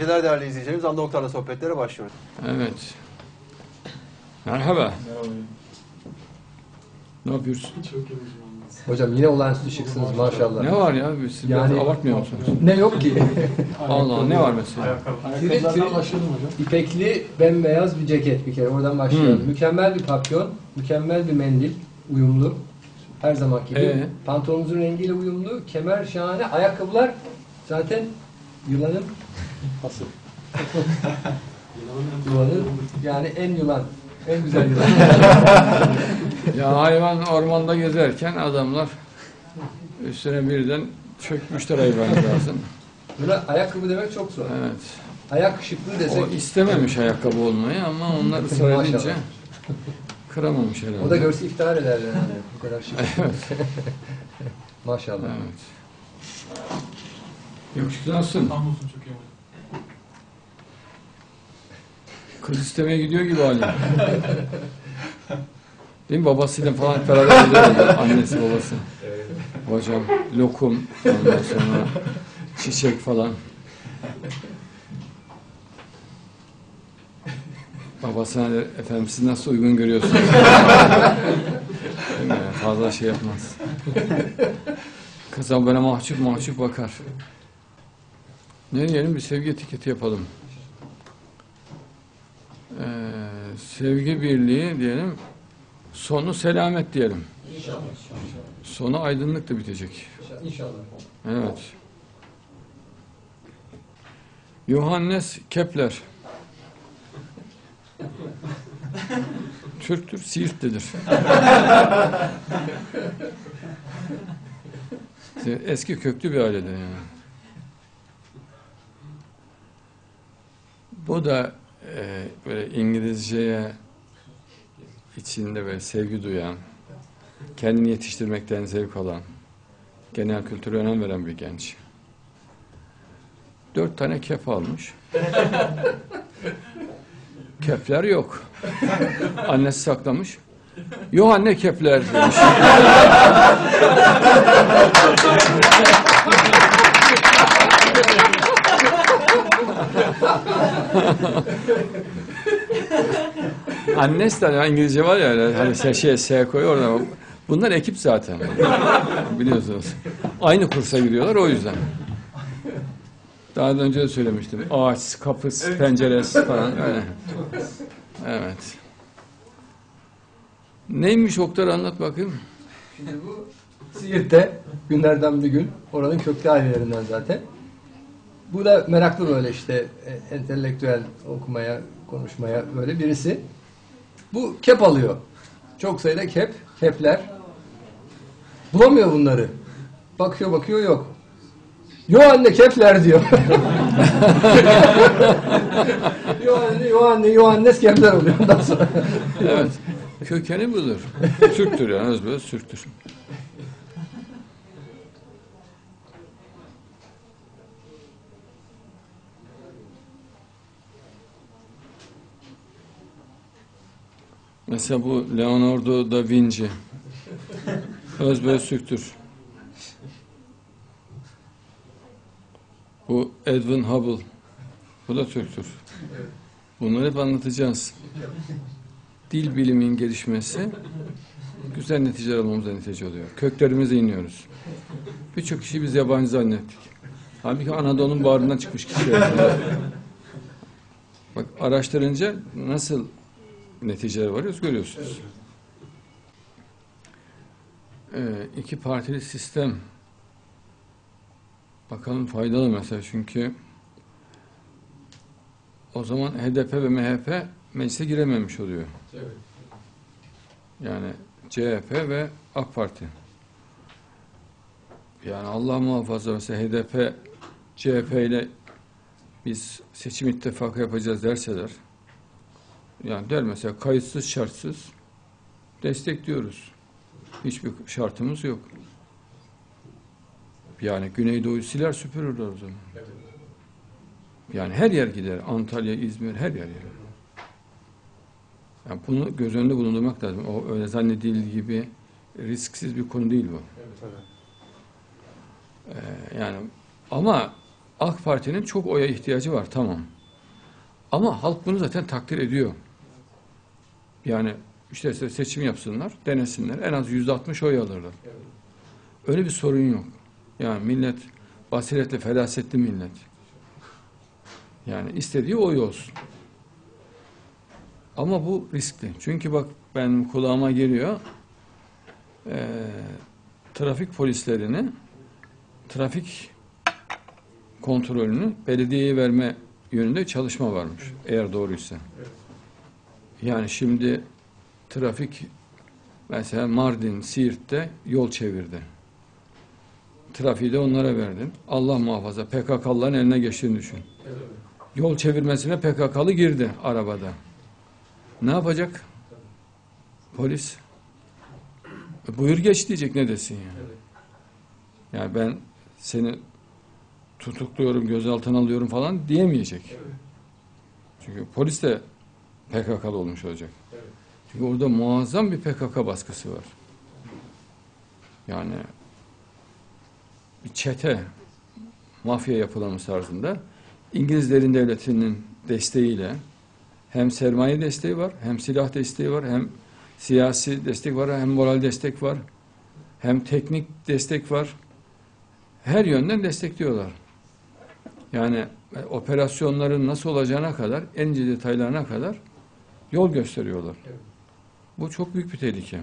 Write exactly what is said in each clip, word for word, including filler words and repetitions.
geceler değerli izleyicilerimiz. Anda Oktar'la sohbetlere başlıyoruz. Evet. Merhaba. Merhaba. Ne yapıyorsun? Çok iyi hocam. Hocam yine olağanüstü şıksınız maşallah. Ne var ya? Siz Yani- biraz abartmıyor musunuz? Ne yok ki? Allah Allah, ne var mesela? Ayakkabılardan başladım hocam. İpekli bembeyaz bir ceket bir kere oradan başlayalım. Hmm. Mükemmel bir papyon, mükemmel bir mendil, uyumlu. Her zamanki gibi. Ee? Pantolonunuzun rengiyle uyumlu, kemer şahane, ayakkabılar zaten yılanın Asıl. yılanın yani en yılan, en güzel yılan. Ya hayvan ormanda gezerken adamlar üstüne birden çökmüşler hayvancağızın. Buna ayakkabı demek çok zor. Evet. Ayak şıklığı desek O istememiş ayakkabı olmayı ama onlar ısrar Maşallah. edince kıramamış herhalde. o da görse iftihar ederler yani bu kadar şık. Maşallah. Evet. Yakışıklı nasılsın? Hamdolsun çok iyi hocam. Kız istemeye gidiyor gibi hali. Değil mi? Babasıyla falan beraber gidiyor. Annesi babası. Hocam lokum, ondan sonra çiçek falan. Babasına der, efendim siz nasıl uygun görüyorsunuz? Değil mi? Fazla şey yapmaz. Kızım bana mahcup mahcup bakar. Ne diyelim, bir sevgi etiketi yapalım. Ee, sevgi birliği diyelim, sonu selamet diyelim. İnşallah. Sonu aydınlıkla bitecek. İnşallah. Evet. Johannes Kepler. Türktür, Siirt'tedir. Eski köklü bir ailede yani. Bu da e, böyle İngilizceye içinde böyle sevgi duyan, kendini yetiştirmekten zevk alan, genel kültüre önem veren bir genç. Dört tane kep almış. Kepler yok. Annesi saklamış. Yohanne Kepler demiş. Annesi de yani İngilizce var ya öyle, hani şey, şey S koyuyor orada. Bunlar ekip zaten. Biliyorsunuz. Aynı kursa giriyorlar o yüzden. Daha önce de söylemiştim. Ağaç, kapı, penceresi falan öyle. Evet. Neymiş Oktar, anlat bakayım. Şimdi bu Siirt'te günlerden bir gün, oranın köklü ailelerinden zaten. Bu da meraklı böyle işte e, entelektüel okumaya, konuşmaya böyle birisi. Bu kep alıyor. Çok sayıda kep, kepler. Bulamıyor bunları. Bakıyor bakıyor yok. Yohanne Kepler diyor. Yohanne, Yohanne, Yohannes Kepler oluyor ondan sonra. Evet. Kökeni budur. Türktür yani, özböz Türktür. Mesela bu Leonardo da Vinci. Özböz Türktür. Bu Edwin Hubble. Bu da Türktür. Bunları hep anlatacağız. Dil bilimin gelişmesi güzel neticeler almamıza netice oluyor. Köklerimize iniyoruz. Birçok kişi biz yabancı zannettik. Halbuki Anadolu'nun bağrından çıkmış kişiler. Bak, araştırınca nasıl neticeler varıyoruz görüyorsunuz. Ee, iki partili sistem bakalım faydalı mesela, çünkü o zaman H D P ve M H P meclise girememiş oluyor. Evet. Yani C H P ve AK Parti. Yani Allah muhafaza mesela H D P C H P ile biz seçim ittifakı yapacağız derseler, yani der mesela kayıtsız şartsız destekliyoruz. Hiçbir şartımız yok. Yani Güneydoğu'yu siler süpürürler o zaman. Yani her yer gider. Antalya, İzmir, her yer yani. Yani bunu göz önünde bulundurmak lazım. O öyle zannedildiği gibi risksiz bir konu değil bu. Ee, yani ama AK Parti'nin çok oya ihtiyacı var, tamam. Ama halk bunu zaten takdir ediyor. Yani işte seçim yapsınlar, denesinler. En az yüzde altmış oy alırlar. Öyle bir sorun yok. Yani millet basiretli, ferasetli millet. Yani istediği oy olsun. Ama bu riskli. Çünkü bak benim kulağıma geliyor, e, trafik polislerini, trafik kontrolünü belediyeye verme yönünde çalışma varmış. Eğer doğruysa. Yani şimdi trafik mesela Mardin, Siirt'te yol çevirdi. Trafiği de onlara verdin. Allah muhafaza P K K'lıların eline geçtiğini düşün. Yol çevirmesine P K K'lı girdi arabada. Ne yapacak? Polis. E, buyur geç diyecek, ne desin yani? Yani ben seni tutukluyorum, gözaltına alıyorum falan diyemeyecek. Çünkü polis de P K K'lı olmuş olacak. Çünkü orada muazzam bir P K K baskısı var. Yani bir çete, mafya yapılanması tarzında İngilizlerin devletinin desteğiyle hem sermaye desteği var, hem silah desteği var, hem siyasi destek var, hem moral destek var, hem teknik destek var. Her yönden destekliyorlar. Yani operasyonların nasıl olacağına kadar, en ince detaylarına kadar yol gösteriyorlar. Evet. Bu çok büyük bir tehlike.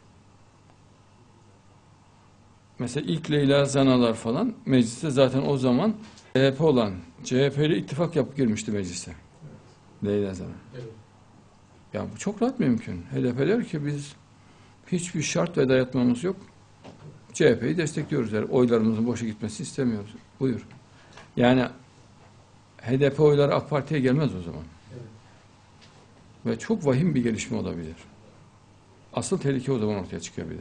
Mesela ilk Leyla Zanalar falan mecliste zaten o zaman C H P olan, C H P ile ittifak yapıp girmişti meclise. Evet. Leyla Zana. Evet. Ya bu çok rahat mümkün. H D P der ki biz hiçbir şart ve dayatmamız yok. C H P'yi destekliyoruz. Yani oylarımızın boşa gitmesi istemiyoruz. Buyur. Yani H D P oyları AK Parti'ye gelmez o zaman. Evet. Ve çok vahim bir gelişme olabilir. Asıl tehlike o zaman ortaya çıkabilir.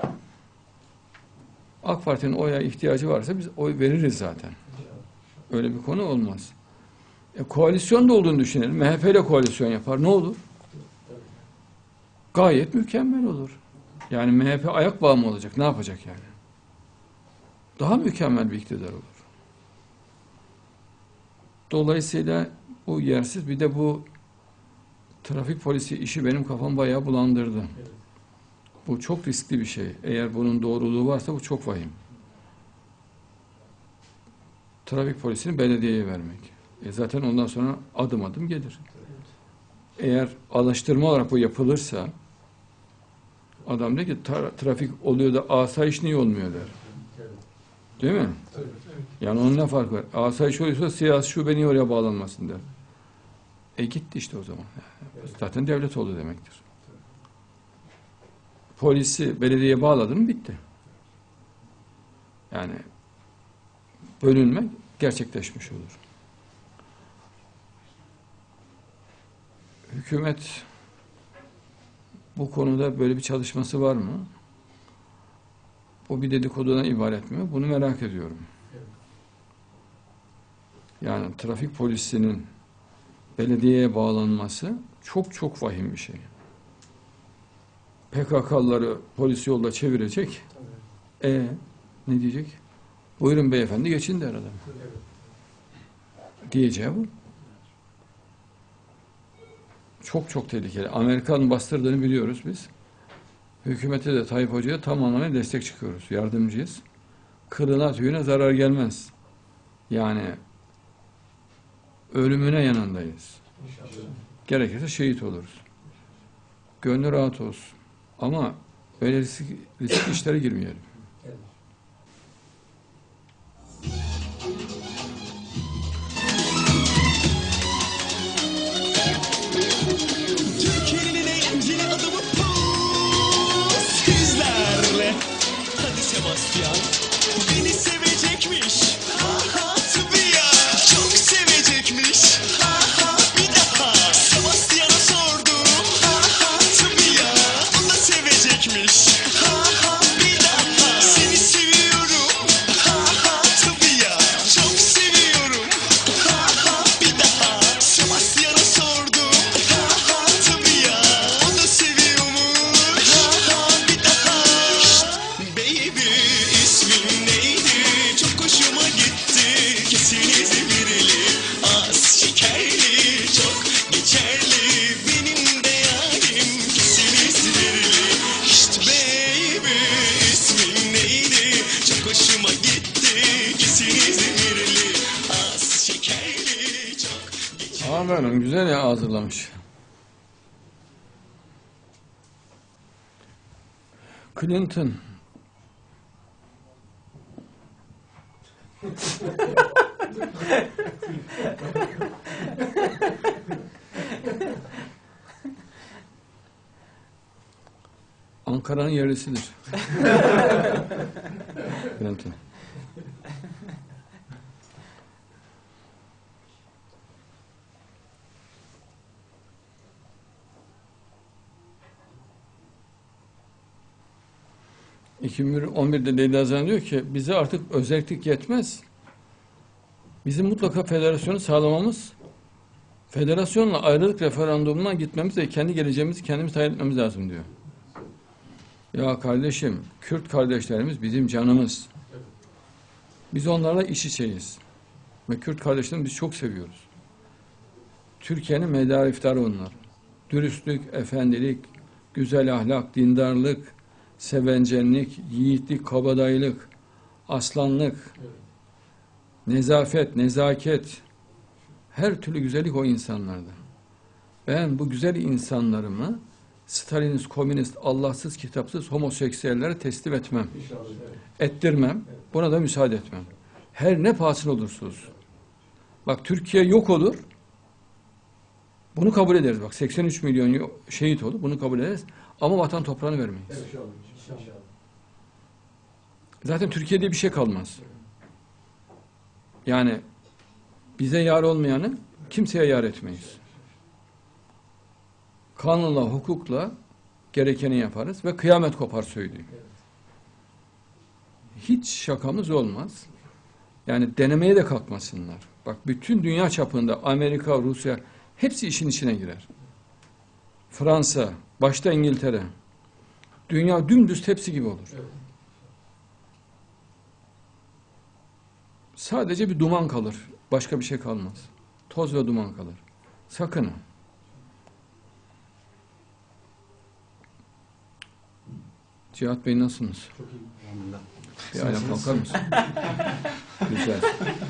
AK Parti'nin oya ihtiyacı varsa biz oy veririz zaten. Öyle bir konu olmaz. E, koalisyon da olduğunu düşünelim. M H P ile koalisyon yapar. Ne olur? Gayet mükemmel olur. Yani M H P ayak bağı mı olacak? Ne yapacak yani? Daha mükemmel bir iktidar olur. Dolayısıyla bu yersiz. Bir de bu trafik polisi işi benim kafam bayağı bulandırdı. Evet. Bu çok riskli bir şey. Eğer bunun doğruluğu varsa bu çok vahim. Trafik polisini belediyeye vermek. E zaten ondan sonra adım adım gelir. Evet. Eğer alıştırma olarak bu yapılırsa adam der ki tra- trafik oluyor da asayiş niye olmuyor der. Evet. Değil mi? Evet. Yani onun ne farkı var? Asayiş oluyorsa siyasi şube niye oraya bağlanmasın der. E gitti işte o zaman. Evet. Zaten devlet oldu demektir. Polisi belediyeye bağladın mı bitti. Yani bölünme gerçekleşmiş olur. Hükümet bu konuda böyle bir çalışması var mı? Bu bir dedikodudan ibaret mi? Bunu merak ediyorum. Yani trafik polisinin belediyeye bağlanması çok çok vahim bir şey. P K K'lıları polis yolda çevirecek. E ne diyecek? Buyurun beyefendi geçin der adam. Diyeceği bu. Çok çok tehlikeli. Amerikan bastırdığını biliyoruz biz. Hükümete de Tayyip Hoca'ya tamamen destek çıkıyoruz. Yardımcıyız. Kılına tüyüne zarar gelmez. Yani ölümüne yanındayız. Gerekirse şehit oluruz. Gönlü rahat olsun. Ama öyle risk, risk işlere girmeyelim. Türkiye'nin eğlenceli adamı Pulse sizlerle. Hadi Sebastian beni sevecekmiş. Ha ha tabii ya. Çok sevecekmiş. Ha ha bir daha. Sebastian'a sordum. Ha ha tabii ya. O da sevecekmiş. Ha ha bir daha. Aferin, güzel ya hazırlamış. Clinton. Ankara'nın yerlisidir. Clinton. iki bin on birde Leyla Zan diyor ki bize artık özellik yetmez. Bizim mutlaka federasyonu sağlamamız, federasyonla ayrılık referandumuna gitmemiz ve kendi geleceğimizi kendimiz tayin etmemiz lazım diyor. Ya kardeşim, Kürt kardeşlerimiz bizim canımız. Biz onlarla iç içeyiz. Ve Kürt kardeşlerimizi biz çok seviyoruz. Türkiye'nin medarı iftarı onlar. Dürüstlük, efendilik, güzel ahlak, dindarlık, sevencenlik, yiğitlik, kabadayılık, aslanlık, nezafet, nezaket, her türlü güzellik o insanlarda. Ben bu güzel insanlarımı Stalinist, komünist, Allahsız, kitapsız homoseksüellere teslim etmem. Ettirmem. Buna da müsaade etmem. Her ne pahasına olursa olsun. Bak Türkiye yok olur. Bunu kabul ederiz. Bak seksen üç milyon şehit olur. Bunu kabul ederiz. Ama vatan toprağını vermeyiz. Zaten Türkiye'de bir şey kalmaz. Yani bize yar olmayanı kimseye yar etmeyiz. Kanunla, hukukla gerekeni yaparız ve kıyamet kopar söyleyeyim. Hiç şakamız olmaz. Yani denemeye de kalkmasınlar. Bak bütün dünya çapında Amerika, Rusya hepsi işin içine girer. Fransa, başta İngiltere. Dünya dümdüz hepsi gibi olur. Sadece bir duman kalır. Başka bir şey kalmaz. Toz ve duman kalır. Sakın ha. Cihat Bey nasılsınız? Çok iyi. Elhamdülillah. Bir ayağa kalkar mısın? Güzel.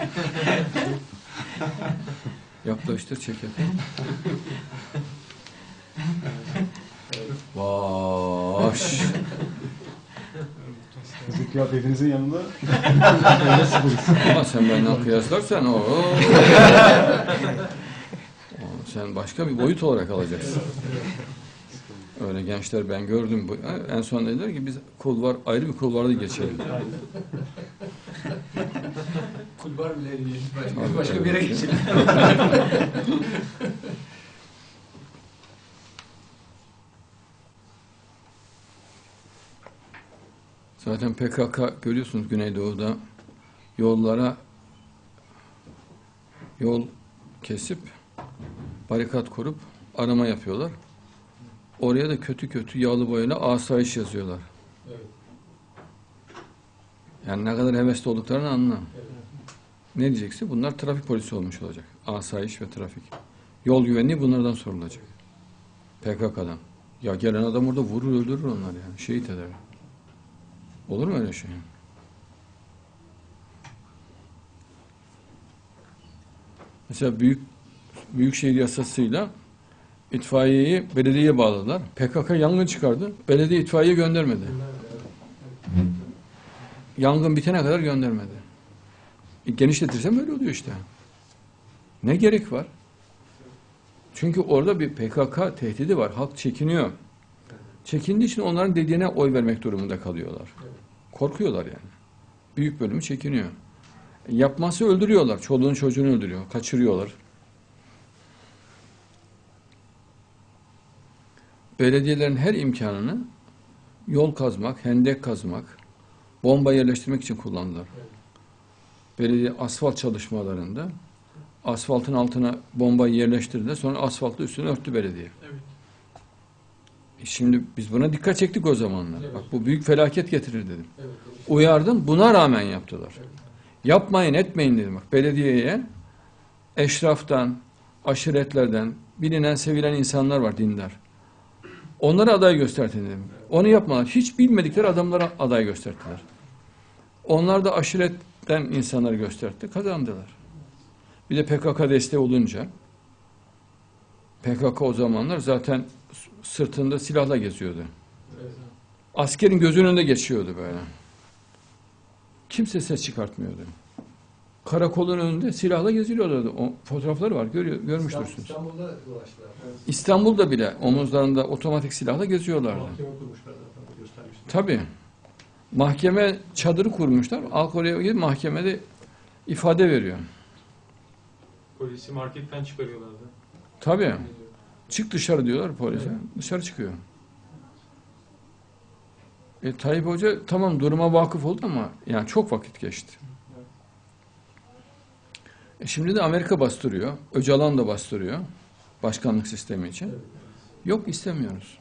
Yaklaştır çekelim. Vaş. Bizim kıyafetinizin yanında Ama sen benimle kıyaslarsan o. Sen başka bir boyut olarak alacaksın. Öyle gençler ben gördüm. En son dediler ki biz kulvar ayrı bir kulvarda geçelim. Kulvar bile değil. Başka, Abi, başka bir yere evet. geçelim. Zaten P K K görüyorsunuz Güneydoğu'da yollara yol kesip barikat kurup arama yapıyorlar. Oraya da kötü kötü yağlı boyayla asayiş yazıyorlar. Evet. Yani ne kadar hevesli olduklarını anla. Ne diyeceksin? Bunlar trafik polisi olmuş olacak. Asayiş ve trafik. Yol güvenliği bunlardan sorulacak. P K K'dan. Ya gelen adam orada vurur öldürür onlar yani. Şehit eder. Olur mu öyle şey? Mesela büyük büyükşehir yasasıyla itfaiyeyi belediyeye bağladılar. P K K yangın çıkardı. Belediye itfaiye göndermedi. Yangın bitene kadar göndermedi. E, genişletirsem öyle oluyor işte. Ne gerek var? Çünkü orada bir P K K tehdidi var. Halk çekiniyor. Çekindiği için onların dediğine oy vermek durumunda kalıyorlar. Korkuyorlar yani. Büyük bölümü çekiniyor. E, yapması öldürüyorlar. Çoluğun çocuğunu öldürüyor. Kaçırıyorlar. Belediyelerin her imkanını yol kazmak, hendek kazmak, bomba yerleştirmek için kullandılar. Belediye asfalt çalışmalarında asfaltın altına bombayı yerleştirdiler. Sonra asfaltı üstüne örttü belediye. Evet. E şimdi biz buna dikkat çektik o zamanlar. Evet. Bak bu büyük felaket getirir dedim. Evet. Uyardım. Buna rağmen yaptılar. Evet. Yapmayın, etmeyin dedim. Bak belediyeye eşraftan, aşiretlerden bilinen, sevilen insanlar var, dindar. Onlara aday göstertin dedim. Onu yapmalar. Hiç bilmedikleri adamlara aday gösterdiler. Onlar da aşiretten insanları gösterdi. Kazandılar. Bir de P K K desteği olunca P K K o zamanlar zaten sırtında silahla geziyordu. Askerin gözünün önünde geçiyordu böyle. Kimse ses çıkartmıyordu. Karakolun önünde silahla geziliyorlardı. O fotoğrafları var. Görüyor, görmüştürsünüz. İstanbul'da dolaştılar. İstanbul'da bile omuzlarında otomatik silahla geziyorlardı. Mahkeme kurmuşlar zaten göstermişler. Tabii. Mahkeme çadırı kurmuşlar. Halk oraya gidip mahkemede ifade veriyor. Polisi marketten çıkarıyorlardı. Tabii. Çık dışarı diyorlar polise. Dışarı çıkıyor. E, Tayyip Hoca tamam duruma vakıf oldu ama yani çok vakit geçti. E, şimdi de Amerika bastırıyor. Öcalan da bastırıyor. Başkanlık sistemi için. Yok istemiyoruz.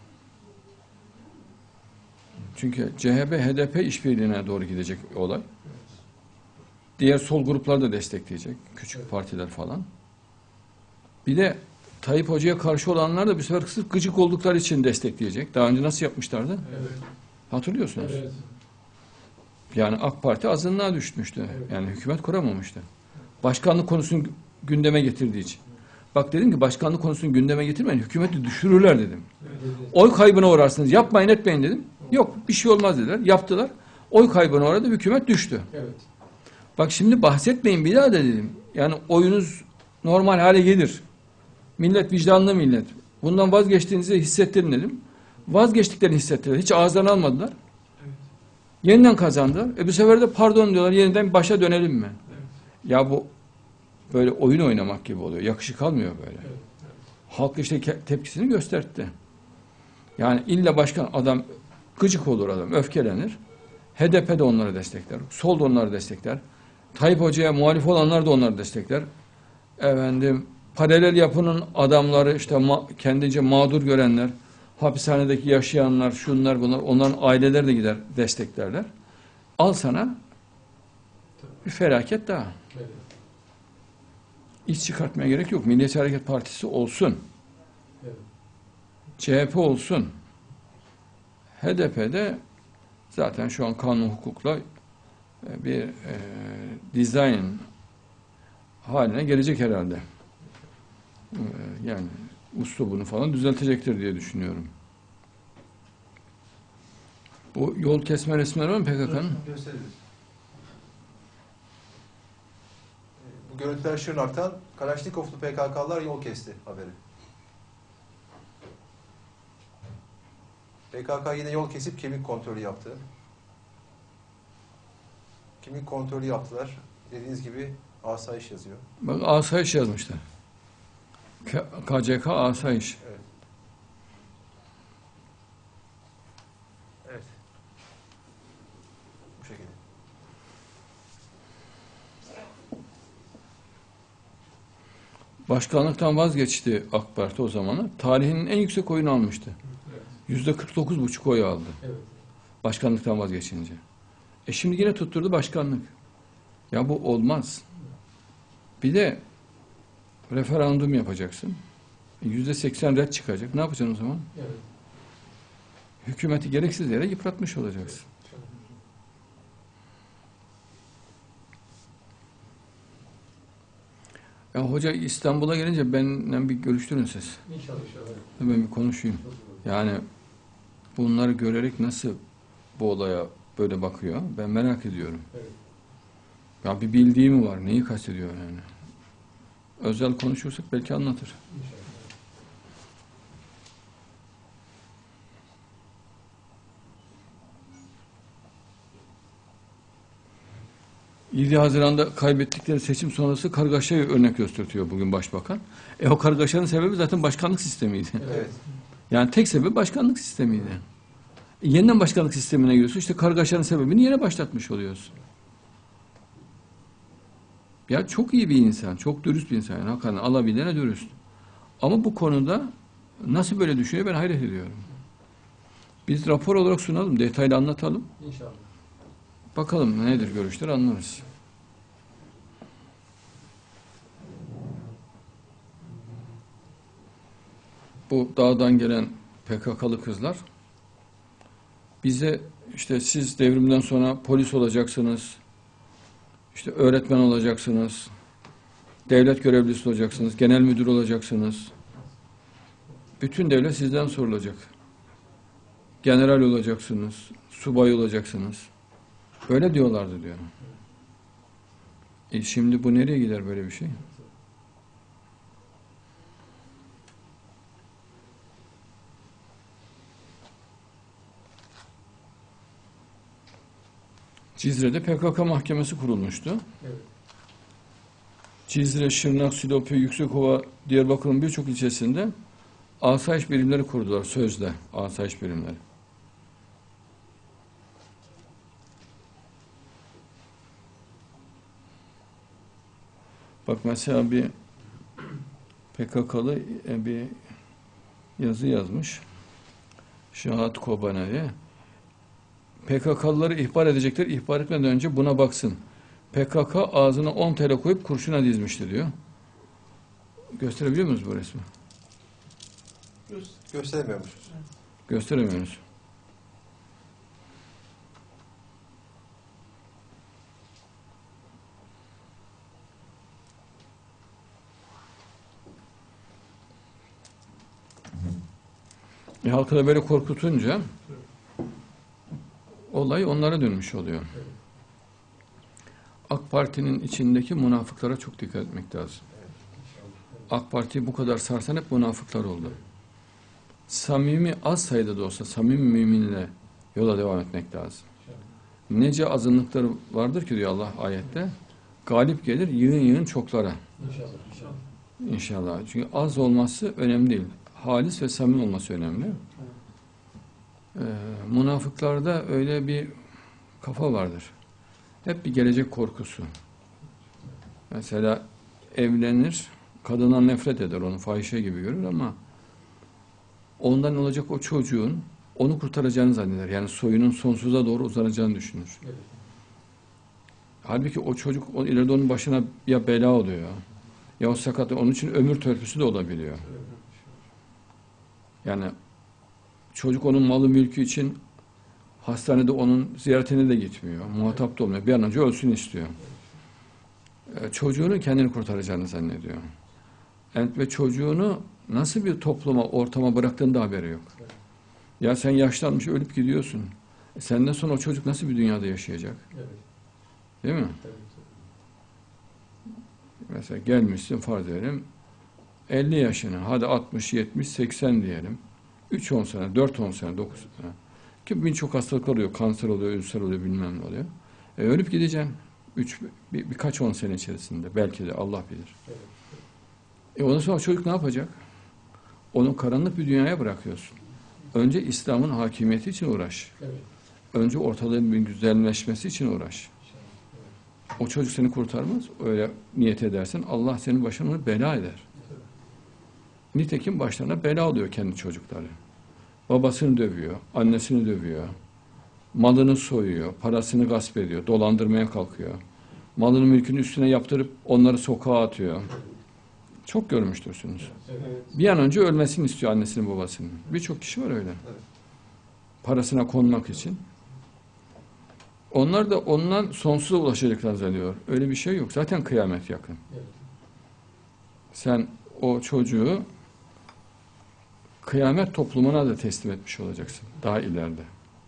Çünkü C H P H D P işbirliğine doğru gidecek olay. Diğer sol gruplar da destekleyecek. Küçük partiler falan. Bir de Tayyip Hoca'ya karşı olanlar da bir sefer sırf gıcık oldukları için destekleyecek. Daha önce nasıl yapmışlardı? Evet. Hatırlıyorsunuz. Evet. Yani AK Parti azınlığa düşmüştü. Yani hükümet kuramamıştı. Başkanlık konusunu gündeme getirdiği için. Bak dedim ki başkanlık konusunu gündeme getirmeyin. Hükümeti düşürürler dedim. Oy kaybına uğrarsınız. Yapmayın etmeyin dedim. Yok bir şey olmaz dediler. Yaptılar. Oy kaybına uğradı. Hükümet düştü. Evet. Bak şimdi bahsetmeyin bir daha da dedim. Yani oyunuz normal hale gelir. Millet vicdanlı millet. Bundan vazgeçtiğinizi hissettirin dedim. Vazgeçtiklerini hissettiler. Hiç ağızdan almadılar. Evet. Yeniden kazandılar. E bu sefer de pardon diyorlar. Yeniden başa dönelim mi? Evet. Ya bu böyle oyun oynamak gibi oluyor. Yakışık almıyor böyle. Evet. Halk işte ke- tepkisini gösterdi. Yani illa başkan adam gıcık olur adam. Öfkelenir. H D P de onları destekler. Sol da onları destekler. Tayyip Hoca'ya muhalif olanlar da onları destekler. Efendim paralel yapının adamları işte ma- kendince mağdur görenler, hapishanedeki yaşayanlar, şunlar bunlar, onların aileleri de gider desteklerler. Al sana bir felaket daha. Evet. İç çıkartmaya gerek yok. Milliyetçi Hareket Partisi olsun. Evet. C H P olsun. H D P'de zaten şu an kanun hukukla bir e, dizayn haline gelecek herhalde. E, yani uslubunu falan düzeltecektir diye düşünüyorum. Bu yol kesme resimleri var mı P K K'nın? Gösteririz. Bu görüntüler Şırnak'tan Kalaşnikovlu P K K'lılar yol kesti haberi. P K K yine yol kesip kimlik kontrolü yaptı. Kimlik kontrolü yaptılar. Dediğiniz gibi asayiş yazıyor. Bak asayiş yazmışlar. K C K asayiş. Evet. Evet. Bu şekilde. Başkanlıktan vazgeçti AK Parti o zamanı. Tarihinin en yüksek oyunu almıştı. Yüzde kırk dokuz buçuk oy aldı. Evet. Başkanlıktan vazgeçince. E şimdi yine tutturdu başkanlık. Ya bu olmaz. Bir de referandum yapacaksın. Yüzde seksen red çıkacak. Ne yapacaksın o zaman? Evet. Hükümeti gereksiz yere yıpratmış olacaksın. Ya hoca İstanbul'a gelince benimle bir görüştürün siz. İnşallah. İnşallah. Ben bir konuşayım. Yani bunları görerek nasıl bu olaya böyle bakıyor? Ben merak ediyorum. Evet. Ya bir bildiği mi var? Neyi kastediyor yani? Özel konuşursak belki anlatır. İnşallah. yedi Haziran'da kaybettikleri seçim sonrası kargaşayı örnek gösteriyor bugün başbakan. E o kargaşanın sebebi zaten başkanlık sistemiydi. Evet. Yani tek sebebi başkanlık sistemiydi. E yeniden başkanlık sistemine giriyorsun. İşte kargaşanın sebebini yine başlatmış oluyorsun. Ya çok iyi bir insan, çok dürüst bir insan. Yani hakikaten alabilene dürüst. Ama bu konuda nasıl böyle düşünüyor ben hayret ediyorum. Biz rapor olarak sunalım, detaylı anlatalım. İnşallah. Bakalım nedir görüşler anlarız. Bu dağdan gelen P K K'lı kızlar bize işte siz devrimden sonra polis olacaksınız, işte öğretmen olacaksınız, devlet görevlisi olacaksınız, genel müdür olacaksınız. Bütün devlet sizden sorulacak. General olacaksınız, subay olacaksınız. Öyle diyorlardı diyor. E şimdi bu nereye gider böyle bir şey? Cizre'de P K K mahkemesi kurulmuştu. Evet. Cizre, Şırnak, Silopi, Yüksekova, Diyarbakır'ın birçok ilçesinde asayiş birimleri kurdular sözde. Asayiş birimleri. Bak mesela bir P K K'lı bir yazı yazmış. Şahat Kobane diye. P K K'lıları ihbar edecekler. İhbar etmeden önce buna baksın. P K K ağzına on T L koyup kurşuna dizmişti diyor. Gösterebiliyor muyuz bu resmi? Gösteremiyormuşuz. Gösteremiyoruz. E, halkı da böyle korkutunca olay onlara dönmüş oluyor. AK Parti'nin içindeki münafıklara çok dikkat etmek lazım. AK Parti'yi bu kadar sarsan hep münafıklar oldu. Samimi az sayıda da olsa samimi müminle yola devam etmek lazım. Nece azınlıkları vardır ki diyor Allah ayette. Galip gelir yığın yığın çoklara. İnşallah. İnşallah. İnşallah. Çünkü az olması önemli değil. Halis ve samimi olması önemli. Ee, münafıklarda öyle bir kafa vardır. Hep bir gelecek korkusu. Mesela evlenir, kadından nefret eder, onu fahişe gibi görür ama ondan olacak o çocuğun onu kurtaracağını zanneder. Yani soyunun sonsuza doğru uzanacağını düşünür. Evet. Halbuki o çocuk o, ileride onun başına ya bela oluyor ya o sakat, onun için ömür törpüsü de olabiliyor. Yani çocuk onun malı mülkü için hastanede onun ziyaretine de gitmiyor. Muhatap da olmuyor. Bir an önce ölsün istiyor. Ee, çocuğunu kendini kurtaracağını zannediyor. Yani ve çocuğunu nasıl bir topluma, ortama bıraktığında da haberi yok. Ya sen yaşlanmış, ölüp gidiyorsun. E senden sonra o çocuk nasıl bir dünyada yaşayacak? Evet. Değil mi? Evet. Mesela gelmişsin farz edelim elli yaşına, hadi altmış, yetmiş, seksen diyelim. üç on sene, dört on sene, dokuz sene. Ki birçok hastalık oluyor, kanser oluyor, ülser oluyor, bilmem ne oluyor. E, ölüp gideceksin. Üç, bir, birkaç on sene içerisinde. Belki de Allah bilir. Evet. E ondan sonra çocuk ne yapacak? Onu karanlık bir dünyaya bırakıyorsun. Önce İslam'ın hakimiyeti için uğraş. Evet. Önce ortalığın bir güzelleşmesi için uğraş. O çocuk seni kurtarmaz. Öyle niyet edersen Allah senin başına bela eder. Nitekim başlarına bela alıyor kendi çocukları. Babasını dövüyor, annesini dövüyor, malını soyuyor, parasını gasp ediyor, dolandırmaya kalkıyor. Malını mülkünü üstüne yaptırıp onları sokağa atıyor. Çok görmüştürsünüz. Evet. Bir an önce ölmesini istiyor annesinin babasının. Birçok kişi var öyle. Evet. Parasına konmak için. Onlar da ondan sonsuza ulaşacaklar zannediyor. Öyle bir şey yok. Zaten kıyamet yakın. Evet. Sen o çocuğu kıyamet toplumuna da teslim etmiş olacaksın. Daha ileride.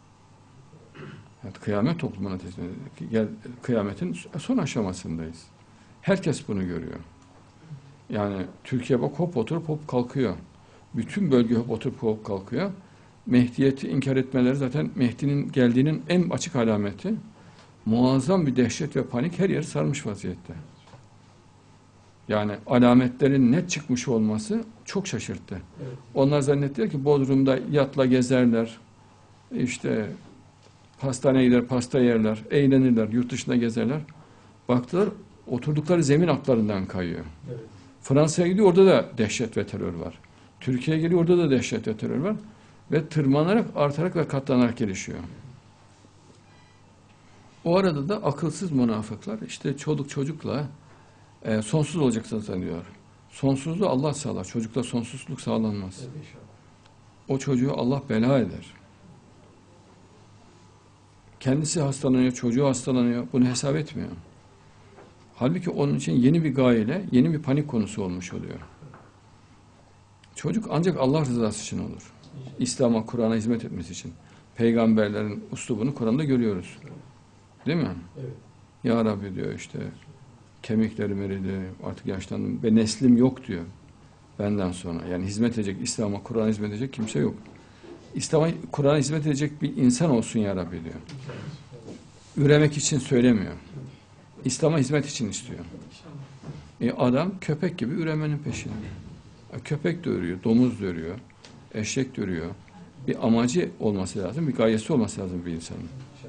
Evet, kıyamet toplumuna teslim edeceksin. Gel, kıyametin son aşamasındayız. Herkes bunu görüyor. Yani Türkiye bak hop oturup hop kalkıyor. Bütün bölge hop oturup hop kalkıyor. Mehdiyeti inkar etmeleri zaten Mehdi'nin geldiğinin en açık alameti. Muazzam bir dehşet ve panik her yeri sarmış vaziyette. Yani alametlerin net çıkmış olması çok şaşırttı. Evet. Onlar zannettiler ki Bodrum'da yatla gezerler, işte pastaneye gider, pasta yerler, eğlenirler, yurt dışında gezerler. Baktılar, oturdukları zemin altlarından kayıyor. Evet. Fransa'ya gidiyor, orada da dehşet ve terör var. Türkiye'ye geliyor, orada da dehşet ve terör var. Ve tırmanarak, artarak ve katlanarak gelişiyor. O arada da akılsız münafıklar işte çoluk çocukla e, sonsuz olacaksınız sanıyor. Sonsuzluğu Allah sağlar. Çocukla sonsuzluk sağlanmaz. Evet, inşallah. O çocuğu Allah bela eder. Kendisi hastalanıyor, çocuğu hastalanıyor. Bunu hesap etmiyor. Halbuki onun için yeni bir gayle, yeni bir panik konusu olmuş oluyor. Çocuk ancak Allah rızası için olur. İslam'a, Kur'an'a hizmet etmesi için. Peygamberlerin uslubunu Kur'an'da görüyoruz. Değil mi? Evet. Ya Rabbi diyor işte, kemiklerim eridi, artık yaşlandım ve neslim yok diyor. Benden sonra. Yani hizmet edecek, İslam'a, Kur'an'a hizmet edecek kimse yok. İslam'a, Kur'an'a hizmet edecek bir insan olsun ya Rabbi diyor. Üremek için söylemiyor. İslam'a hizmet için istiyor. E adam köpek gibi üremenin peşinde. E köpek de örüyor, domuz da örüyor, eşek de örüyor. Bir amacı olması lazım, bir gayesi olması lazım bir insanın.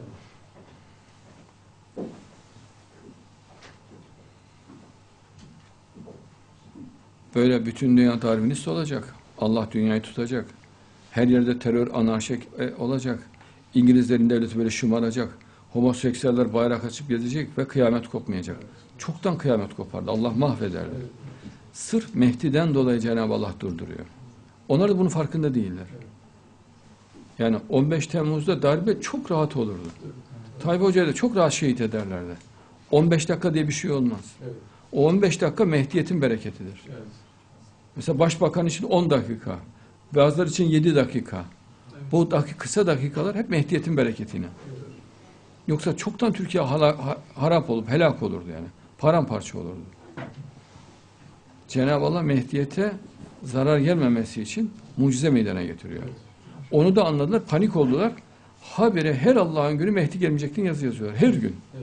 Böyle bütün dünya Darwinist olacak. Allah dünyayı tutacak. Her yerde terör, anarşik e, olacak. İngilizlerin devleti böyle şımaracak. Homoseksüeller bayrak açıp gezecek ve kıyamet kopmayacak. Çoktan kıyamet kopardı. Allah mahvederdi. Sırf Mehdi'den dolayı Cenab-ı Allah durduruyor. Onlar da bunun farkında değiller. Yani on beş Temmuz'da darbe çok rahat olurdu. Tayyip Hoca'yı da çok rahat şehit ederlerdi. on beş dakika diye bir şey olmaz. O on beş dakika Mehdiyet'in bereketidir. Mesela Başbakan için on dakika, bazıları için yedi dakika. Bu dakika, kısa dakikalar hep Mehdiyet'in bereketine. Yoksa çoktan Türkiye hala, harap olup helak olurdu yani. Paramparça olurdu. Cenab-ı Allah Mehdiyet'e zarar gelmemesi için mucize meydana getiriyor. Onu da anladılar, panik oldular. Habire her Allah'ın günü Mehdi gelmeyecektin yazı yazıyorlar. Her gün. Evet.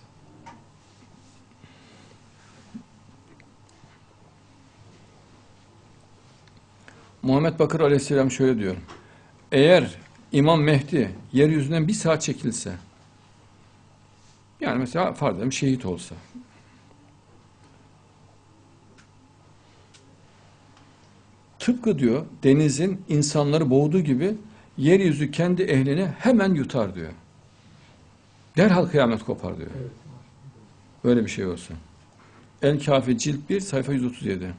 Muhammed Bakır Aleyhisselam şöyle diyor. Eğer İmam Mehdi yeryüzünden bir saat çekilse, yani mesela farz edelim şehit olsa, tıpkı diyor denizin insanları boğduğu gibi yeryüzü kendi ehlini hemen yutar diyor. Derhal kıyamet kopar diyor. Evet. Böyle bir şey olsa. El-Kafi cilt bir sayfa yüz otuz yedi.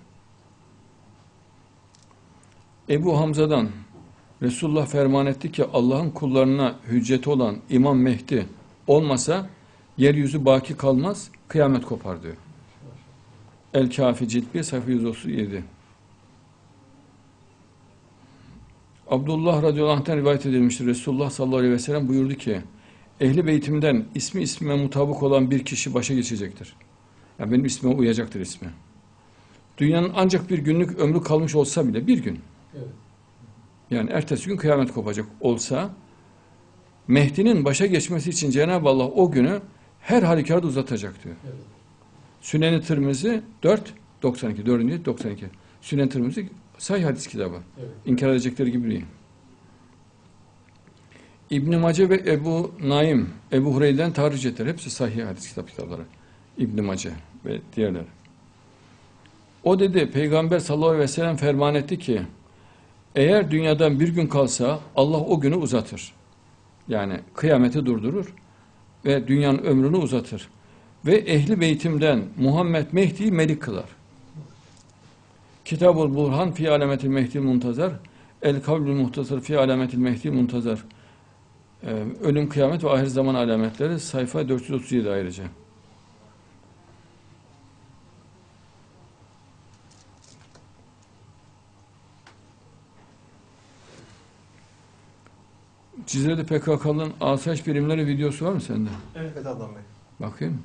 Ebu Hamza'dan Resulullah ferman etti ki Allah'ın kullarına hücceti olan İmam Mehdi olmasa yeryüzü baki kalmaz, kıyamet kopar diyor. El-Kafi cilt bir sayfa yüz otuz yedi. Abdullah radıyallahu anh'ten rivayet edilmiştir. Resulullah sallallahu aleyhi ve sellem buyurdu ki Ehli beytimden ismi ismime mutabık olan bir kişi başa geçecektir. Yani benim ismime uyacaktır ismi. Dünyanın ancak bir günlük ömrü kalmış olsa bile bir gün. Evet. Yani ertesi gün kıyamet kopacak olsa Mehdi'nin başa geçmesi için Cenab-ı Allah o günü her halükarda uzatacak diyor. Evet. Sünen-i Tirmizi dört doksan iki dördüncü doksan iki. Sünen-i Tirmizi sahih hadis kitabı. Evet. İnkar edecekleri gibi değil. İbn-i Mace ve Ebu Naim, Ebu Hureyre'den tahric ettiler. Hepsi sahih hadis kitap kitapları. İbn-i Mace ve diğerleri. O dedi, Peygamber sallallahu aleyhi ve sellem ferman etti ki, eğer dünyadan bir gün kalsa Allah o günü uzatır. Yani kıyameti durdurur ve dünyanın ömrünü uzatır. Ve ehli beytimden Muhammed Mehdi'yi melik kılar. Kitab-ül Burhan fi alametil Mehdi muntazar, El kavlül muhtasar fi alametil Mehdi muntazar. Ee, ölüm, kıyamet ve ahir zaman alametleri sayfa dört yüz otuz yedi ayrıca. Cizre'de P K K'nın asayiş birimleri videosu var mı sende? Evet Adnan Bey. Bakayım.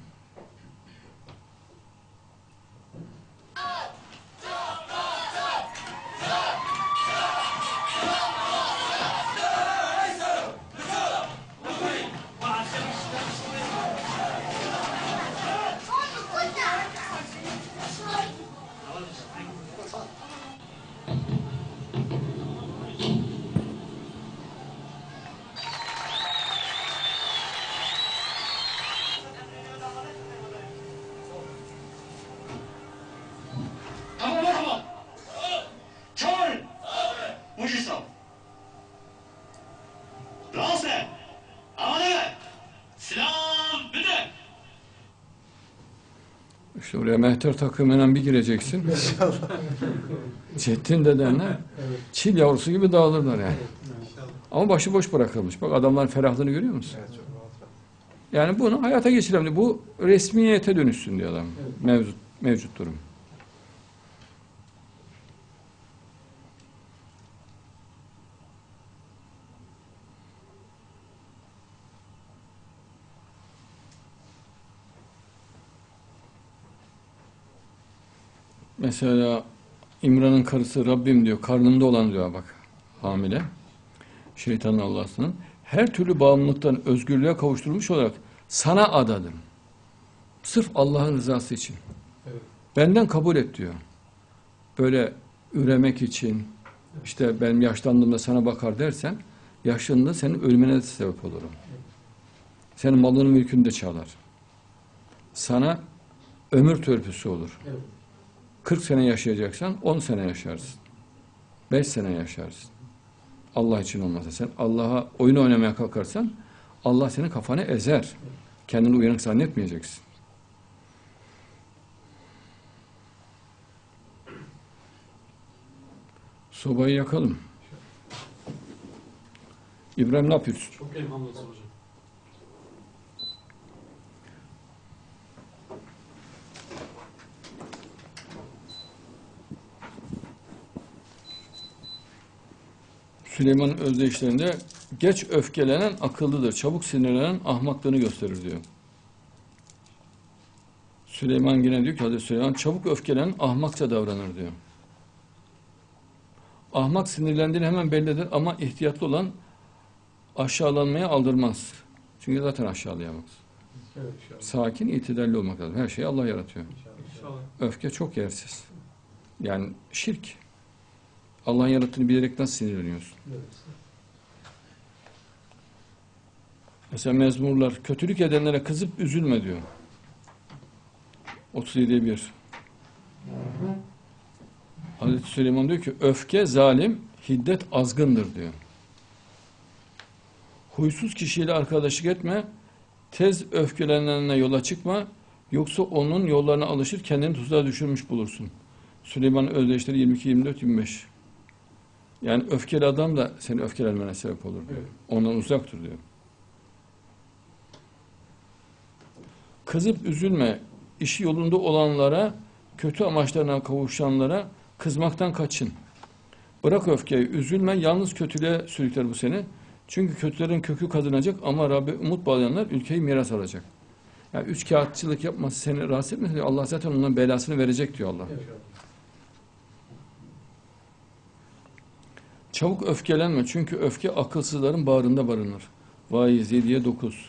İşte oraya mehter takımıyla bir gireceksin. İnşallah. Çetin dedenler çil yavrusu gibi dağılırlar yani. Ama başıboş bırakılmış. Bak adamların ferahlığını görüyor musun? Evet, çok rahat. Yani bunu hayata geçirelim. Bu resmiyete dönüşsün diyor adam. Mevcut, mevcut durum. Mesela İmran'ın karısı Rabbim diyor, karnımda olan diyor bak, hamile. Şeytanın Allah'sının. Her türlü bağımlılıktan özgürlüğe kavuşturulmuş olarak sana adadım. Sırf Allah'ın rızası için. Evet. Benden kabul et diyor. Böyle üremek için, işte ben yaşlandığımda sana bakar dersen, yaşlandığında senin ölümüne de sebep olurum. Senin malını mülkünü de çalar. Sana ömür törpüsü olur. Evet. kırk sene yaşayacaksan on sene yaşarsın. beş sene yaşarsın. Allah için olmazsa. Sen Allah'a oyun oynamaya kalkarsan Allah senin kafanı ezer. Kendini uyanık zannetmeyeceksin. Sobayı yakalım. İbrahim ne yapıyorsun? Çok elhamdülillah hocam. Süleyman'ın özdeyişlerinde geç öfkelenen akıllıdır, çabuk sinirlenen ahmaklığını gösterir diyor. Süleyman yine diyor ki Hazreti Süleyman çabuk öfkelenen ahmakça davranır diyor. Ahmak sinirlendiğini hemen belli eder ama ihtiyatlı olan aşağılanmaya aldırmaz. Çünkü zaten aşağılayamaz. Evet, inşallah. Sakin, itidalli olmak lazım. Her şeyi Allah yaratıyor. İnşallah. Öfke çok yersiz. Yani şirk. Allah'ın yarattığını bilerek nasıl sinirleniyorsun? Evet. Mesela mezmurlar, kötülük edenlere kızıp üzülme diyor. otuz yedi bir. Hazreti Süleyman diyor ki, öfke zalim, hiddet azgındır diyor. Huysuz kişiyle arkadaşlık etme, tez öfkelenenle yola çıkma, yoksa onun yollarına alışır, kendini tuzağa düşürmüş bulursun. Süleyman'ın özdeşleri yirmi iki, yirmi dört, yirmi beş. Yani öfkeli adam da senin öfkelenmene sebep olur diyor. Evet. Ondan uzak dur diyor. Kızıp üzülme, işi yolunda olanlara, kötü amaçlarına kavuşanlara kızmaktan kaçın. Bırak öfkeyi, üzülme, yalnız kötülüğe sürükler bu seni. Çünkü kötülerin kökü kazınacak ama Rabbe umut bağlayanlar ülkeyi miras alacak. Yani üç kağıtçılık yapması seni rahatsız etmesin diyor. Allah zaten onların belasını verecek diyor Allah. Evet. Çabuk öfkelenme çünkü öfke akılsızların bağrında barınır. Vaiz yediye dokuz.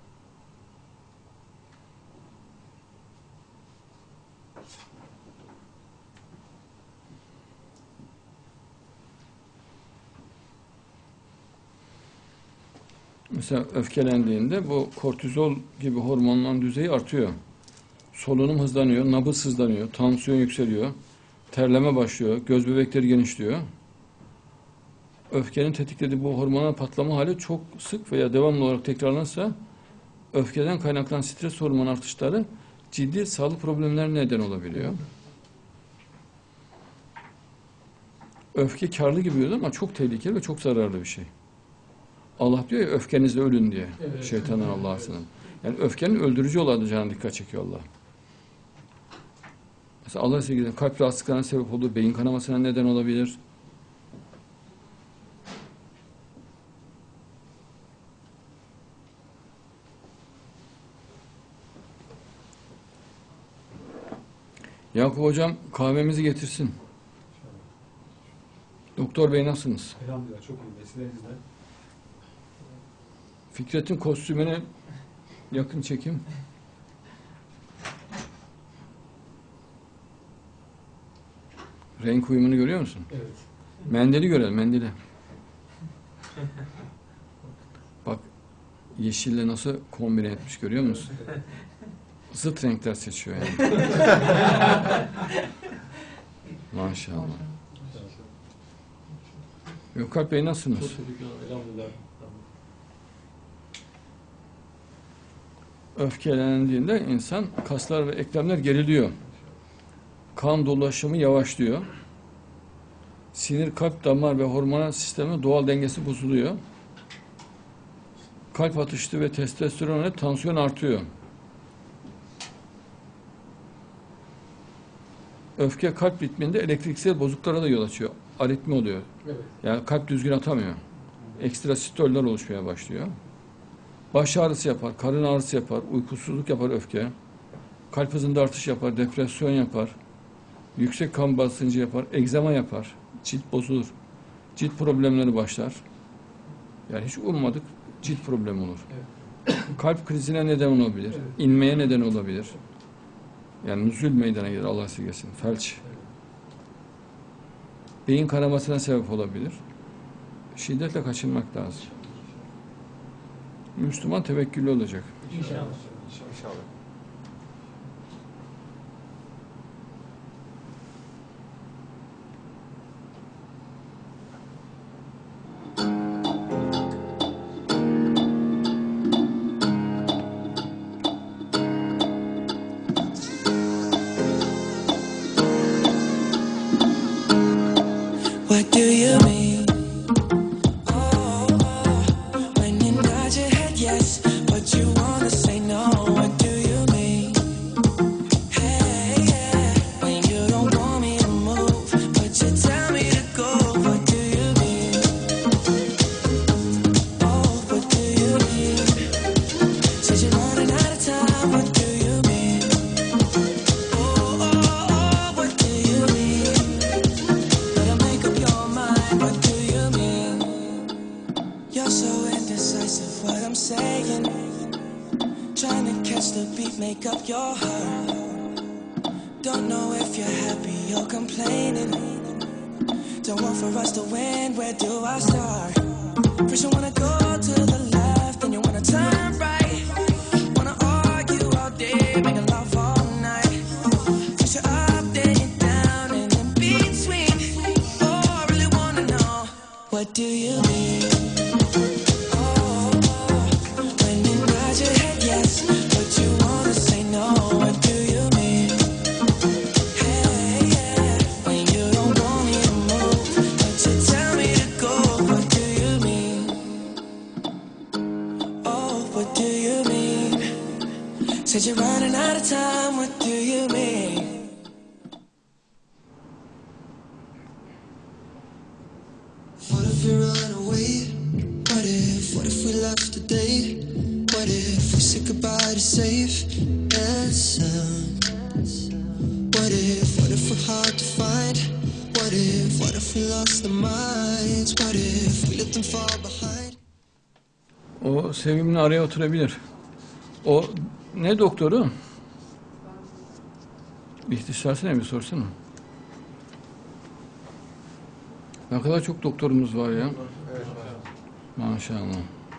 Mesela öfkelendiğinde bu kortizol gibi hormonların düzeyi artıyor. Solunum hızlanıyor, nabız hızlanıyor, tansiyon yükseliyor, terleme başlıyor, göz bebekleri genişliyor. Öfkenin tetiklediği bu hormonal patlama hali çok sık veya devamlı olarak tekrarlanırsa öfkeden kaynaklanan stres hormon artışları ciddi sağlık problemlerine neden olabiliyor. Öfke karlı gibi görünüyor ama çok tehlikeli ve çok zararlı bir şey. Allah diyor ya öfkenizle ölün diye. Evet. Şeytanın Allah'sının. Yani öfkenin öldürücü olacağına dikkat çekiyor Allah. Mesela Allah sevgili kalp rahatsızlıklarına sebep olur, beyin kanamasına neden olabilir. Yakup hocam kahvemizi getirsin. Doktor bey nasılsınız? Elhamdülillah çok iyi. Vesilenizle. Fikret'in kostümüne yakın çekim. Renk uyumunu görüyor musun? Evet. Mendili görelim, mendili. Bak yeşille nasıl kombine etmiş görüyor musun? Zıt renkler seçiyor yani. Maşallah. Gökalp Bey nasılsınız? Çok teşekkür ederim. Elhamdülillah. Öfkelendiğinde insan kaslar ve eklemler geriliyor. Kan dolaşımı yavaşlıyor. Sinir, kalp, damar ve hormonal sistemin doğal dengesi bozuluyor. Kalp atışı ve testosteron ile tansiyon artıyor. Öfke kalp ritminde elektriksel bozukluklara da yol açıyor. Aritmi oluyor. Evet. Yani kalp düzgün atamıyor. Ekstra sistoller oluşmaya başlıyor. Baş ağrısı yapar, karın ağrısı yapar, uykusuzluk yapar öfke. Kalp hızında artış yapar, depresyon yapar. yüksek kan basıncı yapar, egzama yapar, cilt bozulur, cilt problemleri başlar. Yani hiç ummadık cilt problemi olur. Kalp krizine neden olabilir, inmeye neden olabilir. Yani nüzül meydana gelir, Allah esirgesin, felç. Beyin kanamasına sebep olabilir. Şiddetle kaçınmak lazım. Müslüman tevekküllü olacak. İnşallah. What do you mean? Oh, when you nod your head yes, but you wanna say no. What do you mean? Hey, yeah, when you don't want me to move, but you tell me to go. What do you mean? Oh, what do you mean? Said you're running out of time. What do you mean? Oh, oh, oh, what do you mean? Better make up your mind. What do you mean? You're so indecisive. What I'm saying, trying to catch the beat, make up your heart. Don't know if you're happy or complaining. Don't want for us to win. Where do I start? First you wanna go to the left, then you wanna turn right. Wanna argue all day, making love all night. First you're up, then you're down, and in between. Oh, I really wanna know, what do you mean? Oh, when you nod your head yes, but you wanna say no. What do you mean? Hey, yeah, when you don't want me to move, but you tell me to go. What do you mean? Oh, what do you mean? Said you're running out of time. What do you mean? What if we run away? What if, what if we left today? What if we said goodbye to safe and sound? What if, what if we're hard to find? What if, what if we lost our minds? What if we let them fall behind? O sevimli araya oturabilir. O ne doktoru? İhtisası ne bir sorsana. Ne kadar çok doktorumuz var ya. Evet. Maşallah.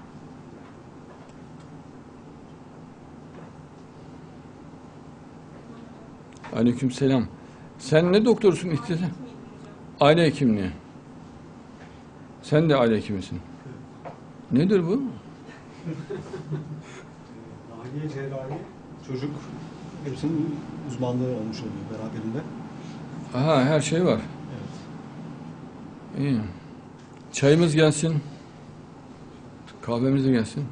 Aleykümselam. Sen ne doktorsun ihtisas? Aile hekimliği. Sen de aile hekimisin. Nedir bu? Nahiye cerrahi, çocuk hepsinin uzmanlığı olmuş oluyor beraberinde. Aha, her şey var. Evet. İyi. Çayımız gelsin. Kahvemiz de gelsin.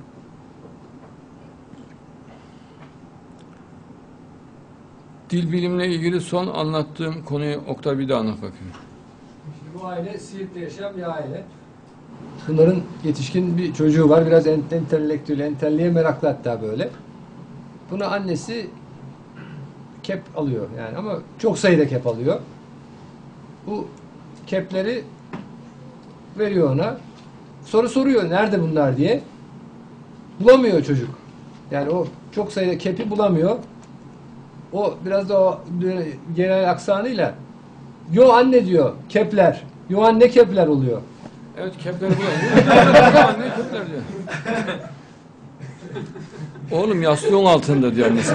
Dil bilimle ilgili son anlattığım konuyu Oktay bir daha anlat bakayım. Şimdi bu aile Siirt'te yaşayan bir aile. Bunların yetişkin bir çocuğu var. Biraz ent- entelektüel, entelliğe meraklı hatta böyle. Buna annesi kep alıyor yani ama çok sayıda kep alıyor. Bu kepleri veriyor ona. Sonra soruyor nerede bunlar diye. Bulamıyor çocuk. Yani o çok sayıda kepi bulamıyor. O biraz da o genel aksanıyla yo anne diyor kepler. Yo anne kepler oluyor. Evet, kepler bu. Ne kepler diyor. Oğlum yastığın altında diyor annesi.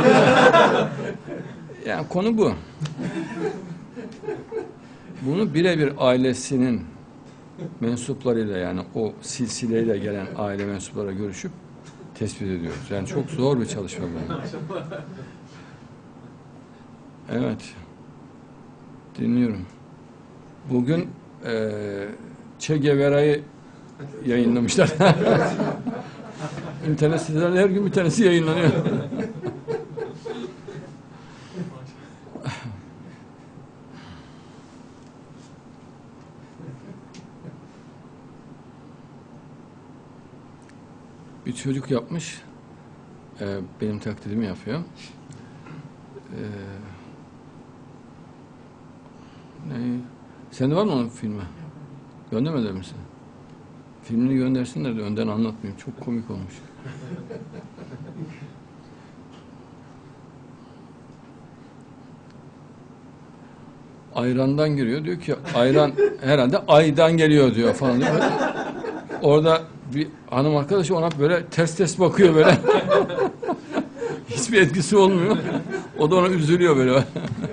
Yani konu bu. Bunu birebir ailesinin mensuplarıyla yani o silsileyle gelen aile mensuplara görüşüp tespit ediyoruz. Yani çok zor bir çalışma bu. Evet. Dinliyorum. Bugün eee Che Guevara'yı yayınlamışlar. İnternet sitelerinde her gün bir tanesi yayınlanıyor. Bir çocuk yapmış. Ee, benim taklidimi yapıyor. Ee, İyi. Sende var mı onun filmi? Göndermediler misin? Filmini göndersinler de önden anlatmayayım. Çok komik olmuş. Ayrandan giriyor. Diyor ki ayran herhalde aydan geliyor diyor falan. Diyor. Orada bir hanım arkadaşı ona böyle ters ters bakıyor böyle. Hiçbir etkisi olmuyor. O da ona üzülüyor böyle.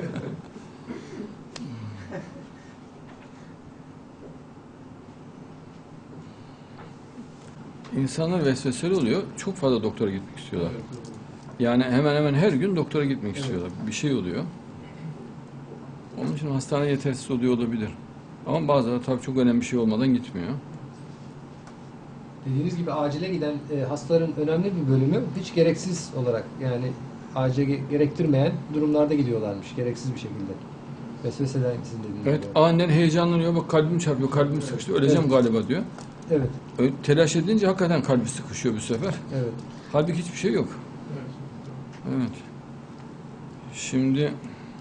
İnsanlar vesveseli oluyor. Çok fazla doktora gitmek istiyorlar. Yani hemen hemen her gün doktora gitmek istiyorlar. Bir şey oluyor. Onun için hastane yetersiz oluyor olabilir. Ama bazıları tabii çok önemli bir şey olmadan gitmiyor. Dediğiniz gibi acile giden e, hastaların önemli bir bölümü hiç gereksiz olarak yani acile ge- gerektirmeyen durumlarda gidiyorlarmış gereksiz bir şekilde. Vesveseden sizin dediğiniz Evet, gibi. annen heyecanlanıyor. Bak kalbim çarpıyor, kalbim sıkıştı. Öleceğim Evet. galiba diyor. Evet, Öyle telaş edince hakikaten kalbi sıkışıyor bu sefer. evet. Halbuki hiçbir şey yok. Evet. Şimdi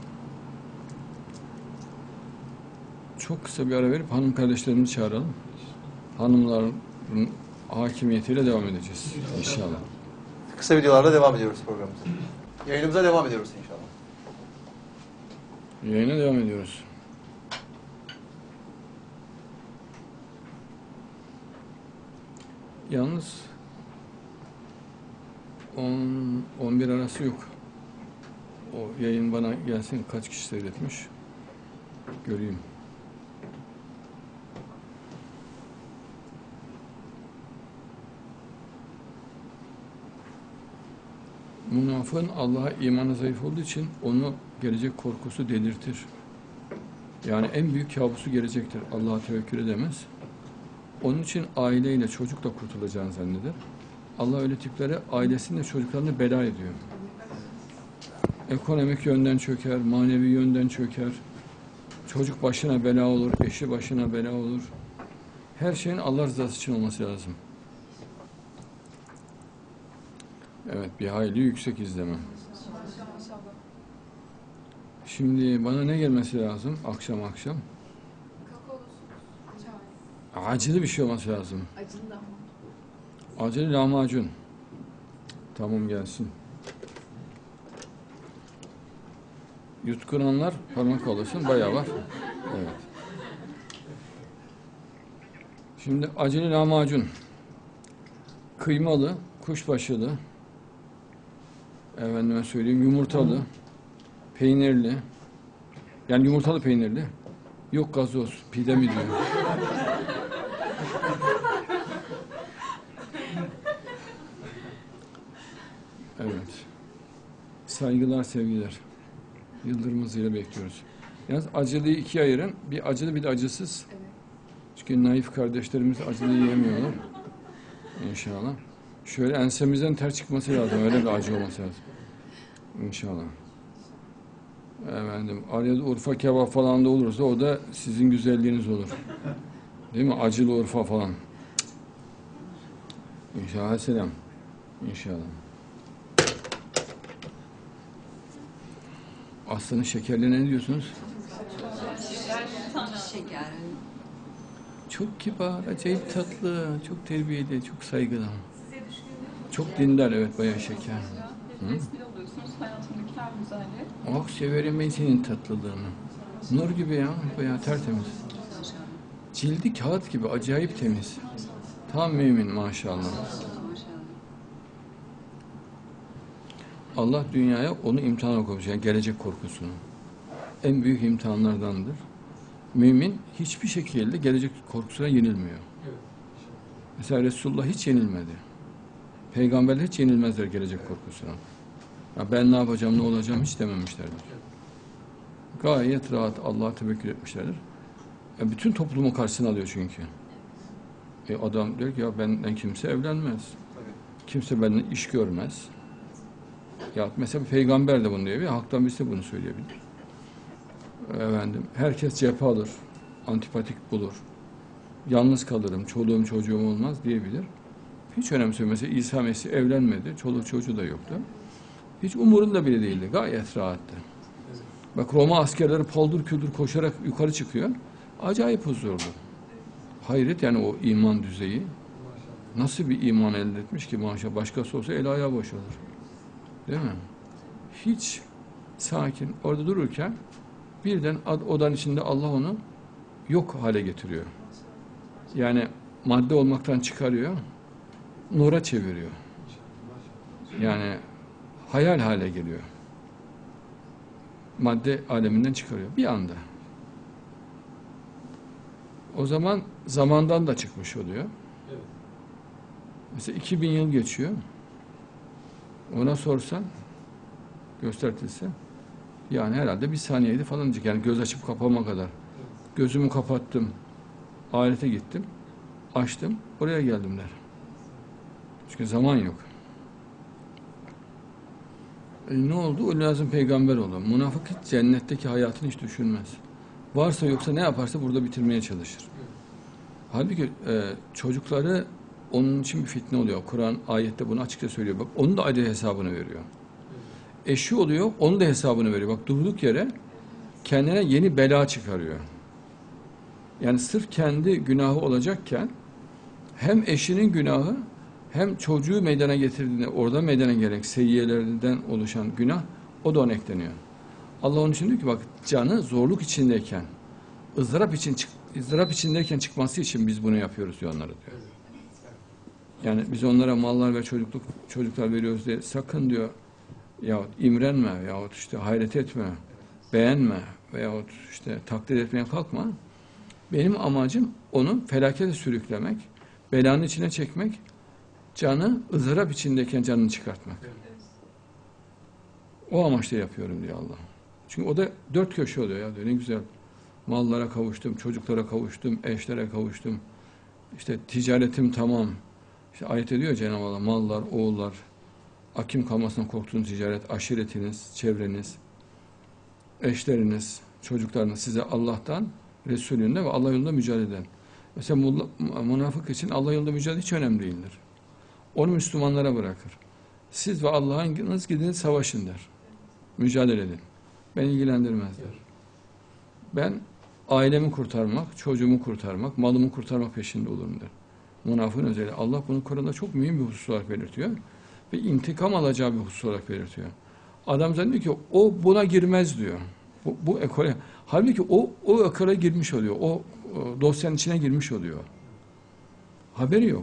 çok kısa bir ara verip hanım kardeşlerimizi çağıralım. Hanımların hakimiyetiyle devam edeceğiz inşallah. Kısa videolarla devam ediyoruz programımıza. Yayınımıza devam ediyoruz inşallah. Yayına devam ediyoruz. Yalnız on on bir arası yok. O yayın bana gelsin kaç kişi seyretmiş. Göreyim. Münafığın Allah'a imanı zayıf olduğu için onu gelecek korkusu delirtir. Yani en büyük kabusu gelecektir. Allah'a tevekkül edemez. Onun için aileyle, çocukla kurtulacağını zanneder. Allah öyle tiplere ailesini, çocuklarını bela ediyor. Ekonomik yönden çöker, manevi yönden çöker. Çocuk başına bela olur, eşi başına bela olur. Her şeyin Allah rızası için olması lazım. Evet, bir hayli yüksek izleme. Şimdi bana ne gelmesi lazım akşam akşam? Acılı bir şey olması lazım. Acılı lahmacun. Acılı lahmacun. Tamam gelsin. Yutkunanlar parmak kaldırsın, bayağı var. Evet. Şimdi acılı lahmacun. Kıymalı, kuşbaşılı, efendime söyleyeyim yumurtalı, peynirli, yani yumurtalı peynirli, yok gazoz, pide mi diyor. Evet. Saygılar, sevgiler. Yıldırım hızıyla bekliyoruz. Yalnız acılıyı ikiye ayırın. Bir acılı bir de acısız. Evet. Çünkü naif kardeşlerimiz acılı yiyemiyorlar. İnşallah. Şöyle ensemizden ter çıkması lazım. Öyle bir acı olması lazım. İnşallah. Efendim, araya da Urfa kebap falan da olursa o da sizin güzelliğiniz olur. Değil mi? Acılı Urfa falan. İnşallah selam. İnşallah. Aslanın şekerlerine ne diyorsunuz? Şeker. Çok kibar, acayip tatlı, çok terbiyeli, çok saygılı. Çok dindar, evet, bayağı şeker. Hı? Vesile oluyorsunuz hayatımdaki her güzelliğe. Oh, severim ben senin tatlılığını. Nur gibi ya, bayağı tertemiz. Cildi kağıt gibi, acayip temiz. Tam mümin maşallah. Allah dünyaya onu imtihana koymuş, yani gelecek korkusunu. En büyük imtihanlardandır. Mümin hiçbir şekilde gelecek korkusuna yenilmiyor. Mesela Resulullah hiç yenilmedi. Peygamberler hiç yenilmezler gelecek korkusuna. Ya ben ne yapacağım, ne olacağım hiç dememişlerdir. Gayet rahat Allah'a tevekkül etmişlerdir. Ya bütün toplumu karşısına alıyor çünkü. E adam diyor ki ya benden kimse evlenmez. Kimse benden iş görmez. Ya mesela peygamber de bunu diyor. Halktan birisi de bunu söyleyebilir. Efendim, herkes cephe alır. Antipatik bulur. Yalnız kalırım, çoluğum çocuğum olmaz diyebilir. Hiç önemsemiyor. Mesela İsa Mesih evlenmedi. Çoluk çocuğu da yoktu. Hiç umurunda bile değildi. Gayet rahattı. Bak Roma askerleri paldır küldür koşarak yukarı çıkıyor. Acayip huzurlu. Hayret yani o iman düzeyi. Nasıl bir iman elde etmiş ki maşallah. Başkası olsa el ayağı boş olur. Değil mi? Hiç sakin orada dururken birden odanın içinde Allah onu yok hale getiriyor. Yani madde olmaktan çıkarıyor, nura çeviriyor. Yani hayal hale geliyor. Madde aleminden çıkarıyor bir anda. O zaman zamandan da çıkmış oluyor. Mesela iki bin yıl geçiyor. Ona sorsan, göstertilse, yani herhalde bir saniyeydi falan diyecek. Yani göz açıp kapama kadar. Gözümü kapattım, ahirete gittim, açtım, oraya geldim der. Çünkü zaman yok. E ne oldu? O lazım peygamber oldu. Münafık hiç cennetteki hayatını hiç düşünmez. Varsa yoksa ne yaparsa burada bitirmeye çalışır. Halbuki e, çocukları onun için bir fitne oluyor. Kur'an ayette bunu açıkça söylüyor. Bak onun da ayrı hesabını veriyor. Eşi oluyor, onun da hesabını veriyor. Bak durduk yere kendine yeni bela çıkarıyor. Yani sırf kendi günahı olacakken hem eşinin günahı hem çocuğu meydana getirdiğinde orada meydana gelen seyyiyelerden oluşan günah o da ona ekleniyor. Allah onun için diyor ki bak canı zorluk içindeyken ızdırap için ızdırap içindeyken çıkması için biz bunu yapıyoruz diyor onlara diyor. Yani biz onlara mallar ve çocukluk çocuklar veriyoruz diye sakın diyor yahut imrenme yahut işte hayret etme, beğenme veyahut işte takdir etmeye kalkma. Benim amacım onu felakete sürüklemek, belanın içine çekmek, canı ızdırap içindeyken canını çıkartmak. O amaçla yapıyorum diyor Allah. Çünkü o da dört köşe oluyor ya diyor. Ne güzel. Mallara kavuştum, çocuklara kavuştum, eşlere kavuştum. İşte ticaretim tamam. İşte ayet ediyor Cenab-ı Allah. Mallar, oğullar, akim kalmasından korktuğunuz ticaret, aşiretiniz, çevreniz, eşleriniz, çocuklarınız size Allah'tan, Resulünden ve Allah yolunda mücadele eden. Mesela münafık için Allah yolunda mücadele hiç önemli değildir. Onu Müslümanlara bırakır. Siz ve Allah'ınız gidin savaşın der. Mücadele edin. Beni ilgilendirmez der. Ben ailemi kurtarmak, çocuğumu kurtarmak, malımı kurtarmak peşinde olurum der. Münafığın özelliği. Allah bunu Kur'an'da çok mühim bir husus olarak belirtiyor. Ve intikam alacağı bir husus olarak belirtiyor. Adam zannediyor ki o buna girmez diyor. Bu, bu ekole. Halbuki o, o ekole girmiş oluyor. O, o dosyanın içine girmiş oluyor. Haberi yok.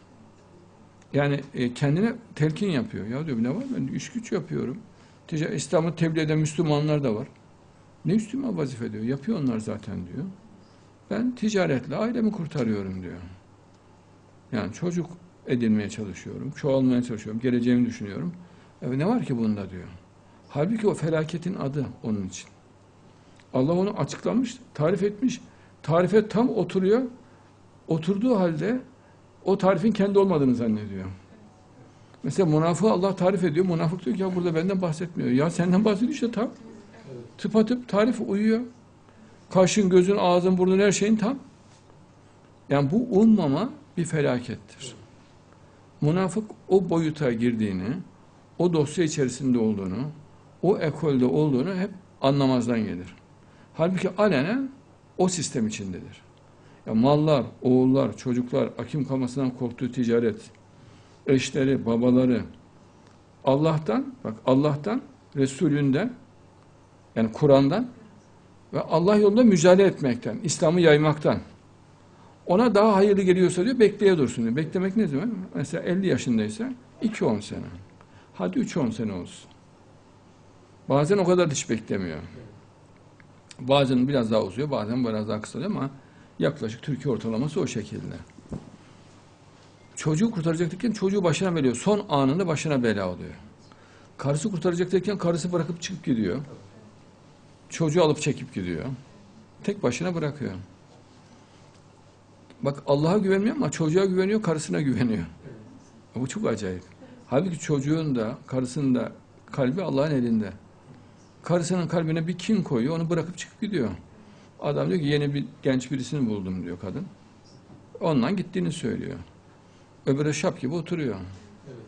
Yani e, kendine telkin yapıyor. Ya diyor ne var? Ben iş güç yapıyorum. İslam'ı tebliğ eden Müslümanlar da var. Ne üstüme vazife diyor. Yapıyor onlar zaten diyor. Ben ticaretle ailemi kurtarıyorum diyor. Yani çocuk edinmeye çalışıyorum. Çoğalmaya çalışıyorum. Geleceğimi düşünüyorum. E, ne var ki bunda diyor. Halbuki o felaketin adı onun için. Allah onu açıklamış, tarif etmiş. Tarife tam oturuyor. Oturduğu halde o tarifin kendi olmadığını zannediyor. Mesela münafığı Allah tarif ediyor. Münafık diyor ki ya burada benden bahsetmiyor. Ya senden bahsediyor işte tam. Tıpatıp tarif uyuyor. Kaşın, gözün, ağzın, burnun her şeyin tam. Yani bu ummama bir felakettir. Münafık o boyuta girdiğini, o dosya içerisinde olduğunu, o ekolde olduğunu hep anlamazdan gelir. Halbuki alenen o sistem içindedir. Ya mallar, oğullar, çocuklar, akim kalmasından korktuğu ticaret, eşleri, babaları, Allah'tan, bak Allah'tan, Resulünden, yani Kur'an'dan ve Allah yolunda mücadele etmekten, İslam'ı yaymaktan. Ona daha hayırlı geliyorsa diyor, bekleye dursun diyor. Beklemek ne demek? Mesela elli yaşındaysa iki on sene. Hadi üç on sene olsun. Bazen o kadar hiç beklemiyor. Bazen biraz daha uzuyor, bazen biraz daha kısalıyor ama yaklaşık Türkiye ortalaması o şekilde. Çocuğu kurtaracak derken çocuğu başına veriyor. Son anında başına bela oluyor. Karısı kurtaracak derken karısı bırakıp çıkıp gidiyor. Çocuğu alıp çekip gidiyor. Tek başına bırakıyor. Bak Allah'a güvenmiyor ama çocuğa güveniyor, karısına güveniyor. Bu çok acayip. Halbuki çocuğun da, karısının da kalbi Allah'ın elinde. Karısının kalbine bir kin koyuyor, onu bırakıp çıkıp gidiyor. Adam diyor ki yeni bir genç birisini buldum diyor kadın. Ondan gittiğini söylüyor. Öbürü şap gibi oturuyor.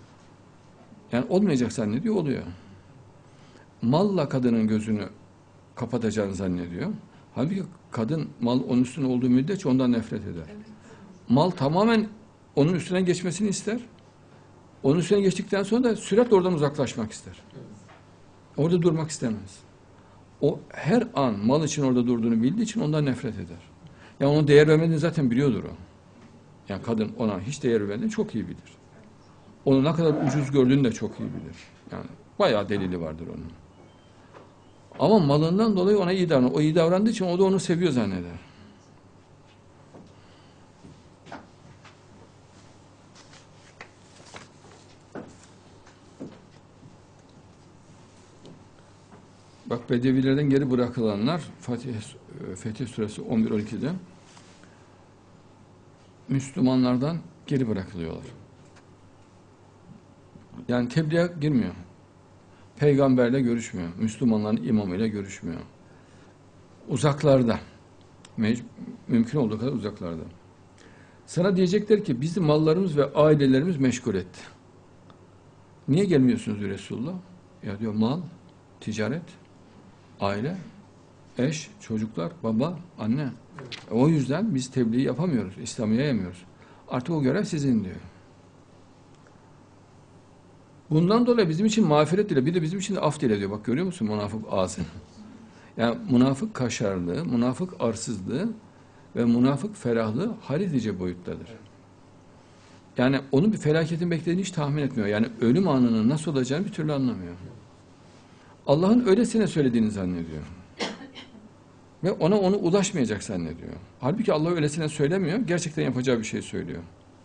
Yani olmayacak zannediyor, oluyor. Malla kadının gözünü kapatacağını zannediyor. Halbuki kadın mal onun üstüne olduğu müddetçe ondan nefret eder. Mal tamamen onun üstüne geçmesini ister. Onun üstüne geçtikten sonra da süratle oradan uzaklaşmak ister. Orada durmak istemez. O her an mal için orada durduğunu bildiği için ondan nefret eder. Yani onun değer vermediğini zaten biliyordur o. Yani kadın ona hiç değer vermediğini çok iyi bilir. Onu ne kadar ucuz gördüğünü de çok iyi bilir. Yani bayağı delili vardır onun. Ama malından dolayı ona iyi davranır. O iyi davrandığı için o da onu seviyor zanneder. Bak Bedevilerden geri bırakılanlar Fatih, Fetih Suresi on bir on iki'de Müslümanlardan geri bırakılıyorlar. Yani tebliğe girmiyor. Peygamberle görüşmüyor. Müslümanların imamıyla görüşmüyor. Uzaklarda. Mümkün olduğu kadar uzaklarda. Sana diyecekler ki bizi mallarımız ve ailelerimiz meşgul etti. Niye gelmiyorsunuz diyor Resulullah? Ya diyor mal, ticaret, aile, eş, çocuklar, baba, anne. O yüzden biz tebliğ yapamıyoruz. İslam'ı yayamıyoruz. Artık o görev sizin diyor. Bundan dolayı bizim için mağfiret dile, bir de bizim için de af dile diyor. Bak görüyor musun münafık ağzını? Yani münafık kaşarlığı, münafık arsızlığı ve münafık ferahlığı haridice boyuttadır. Yani onun bir felaketin beklediğini hiç tahmin etmiyor. Yani ölüm anının nasıl olacağını bir türlü anlamıyor. Allah'ın öylesine söylediğini zannediyor. Ve ona onu ulaşmayacak zannediyor. Halbuki Allah öylesine söylemiyor, gerçekten yapacağı bir şey söylüyor.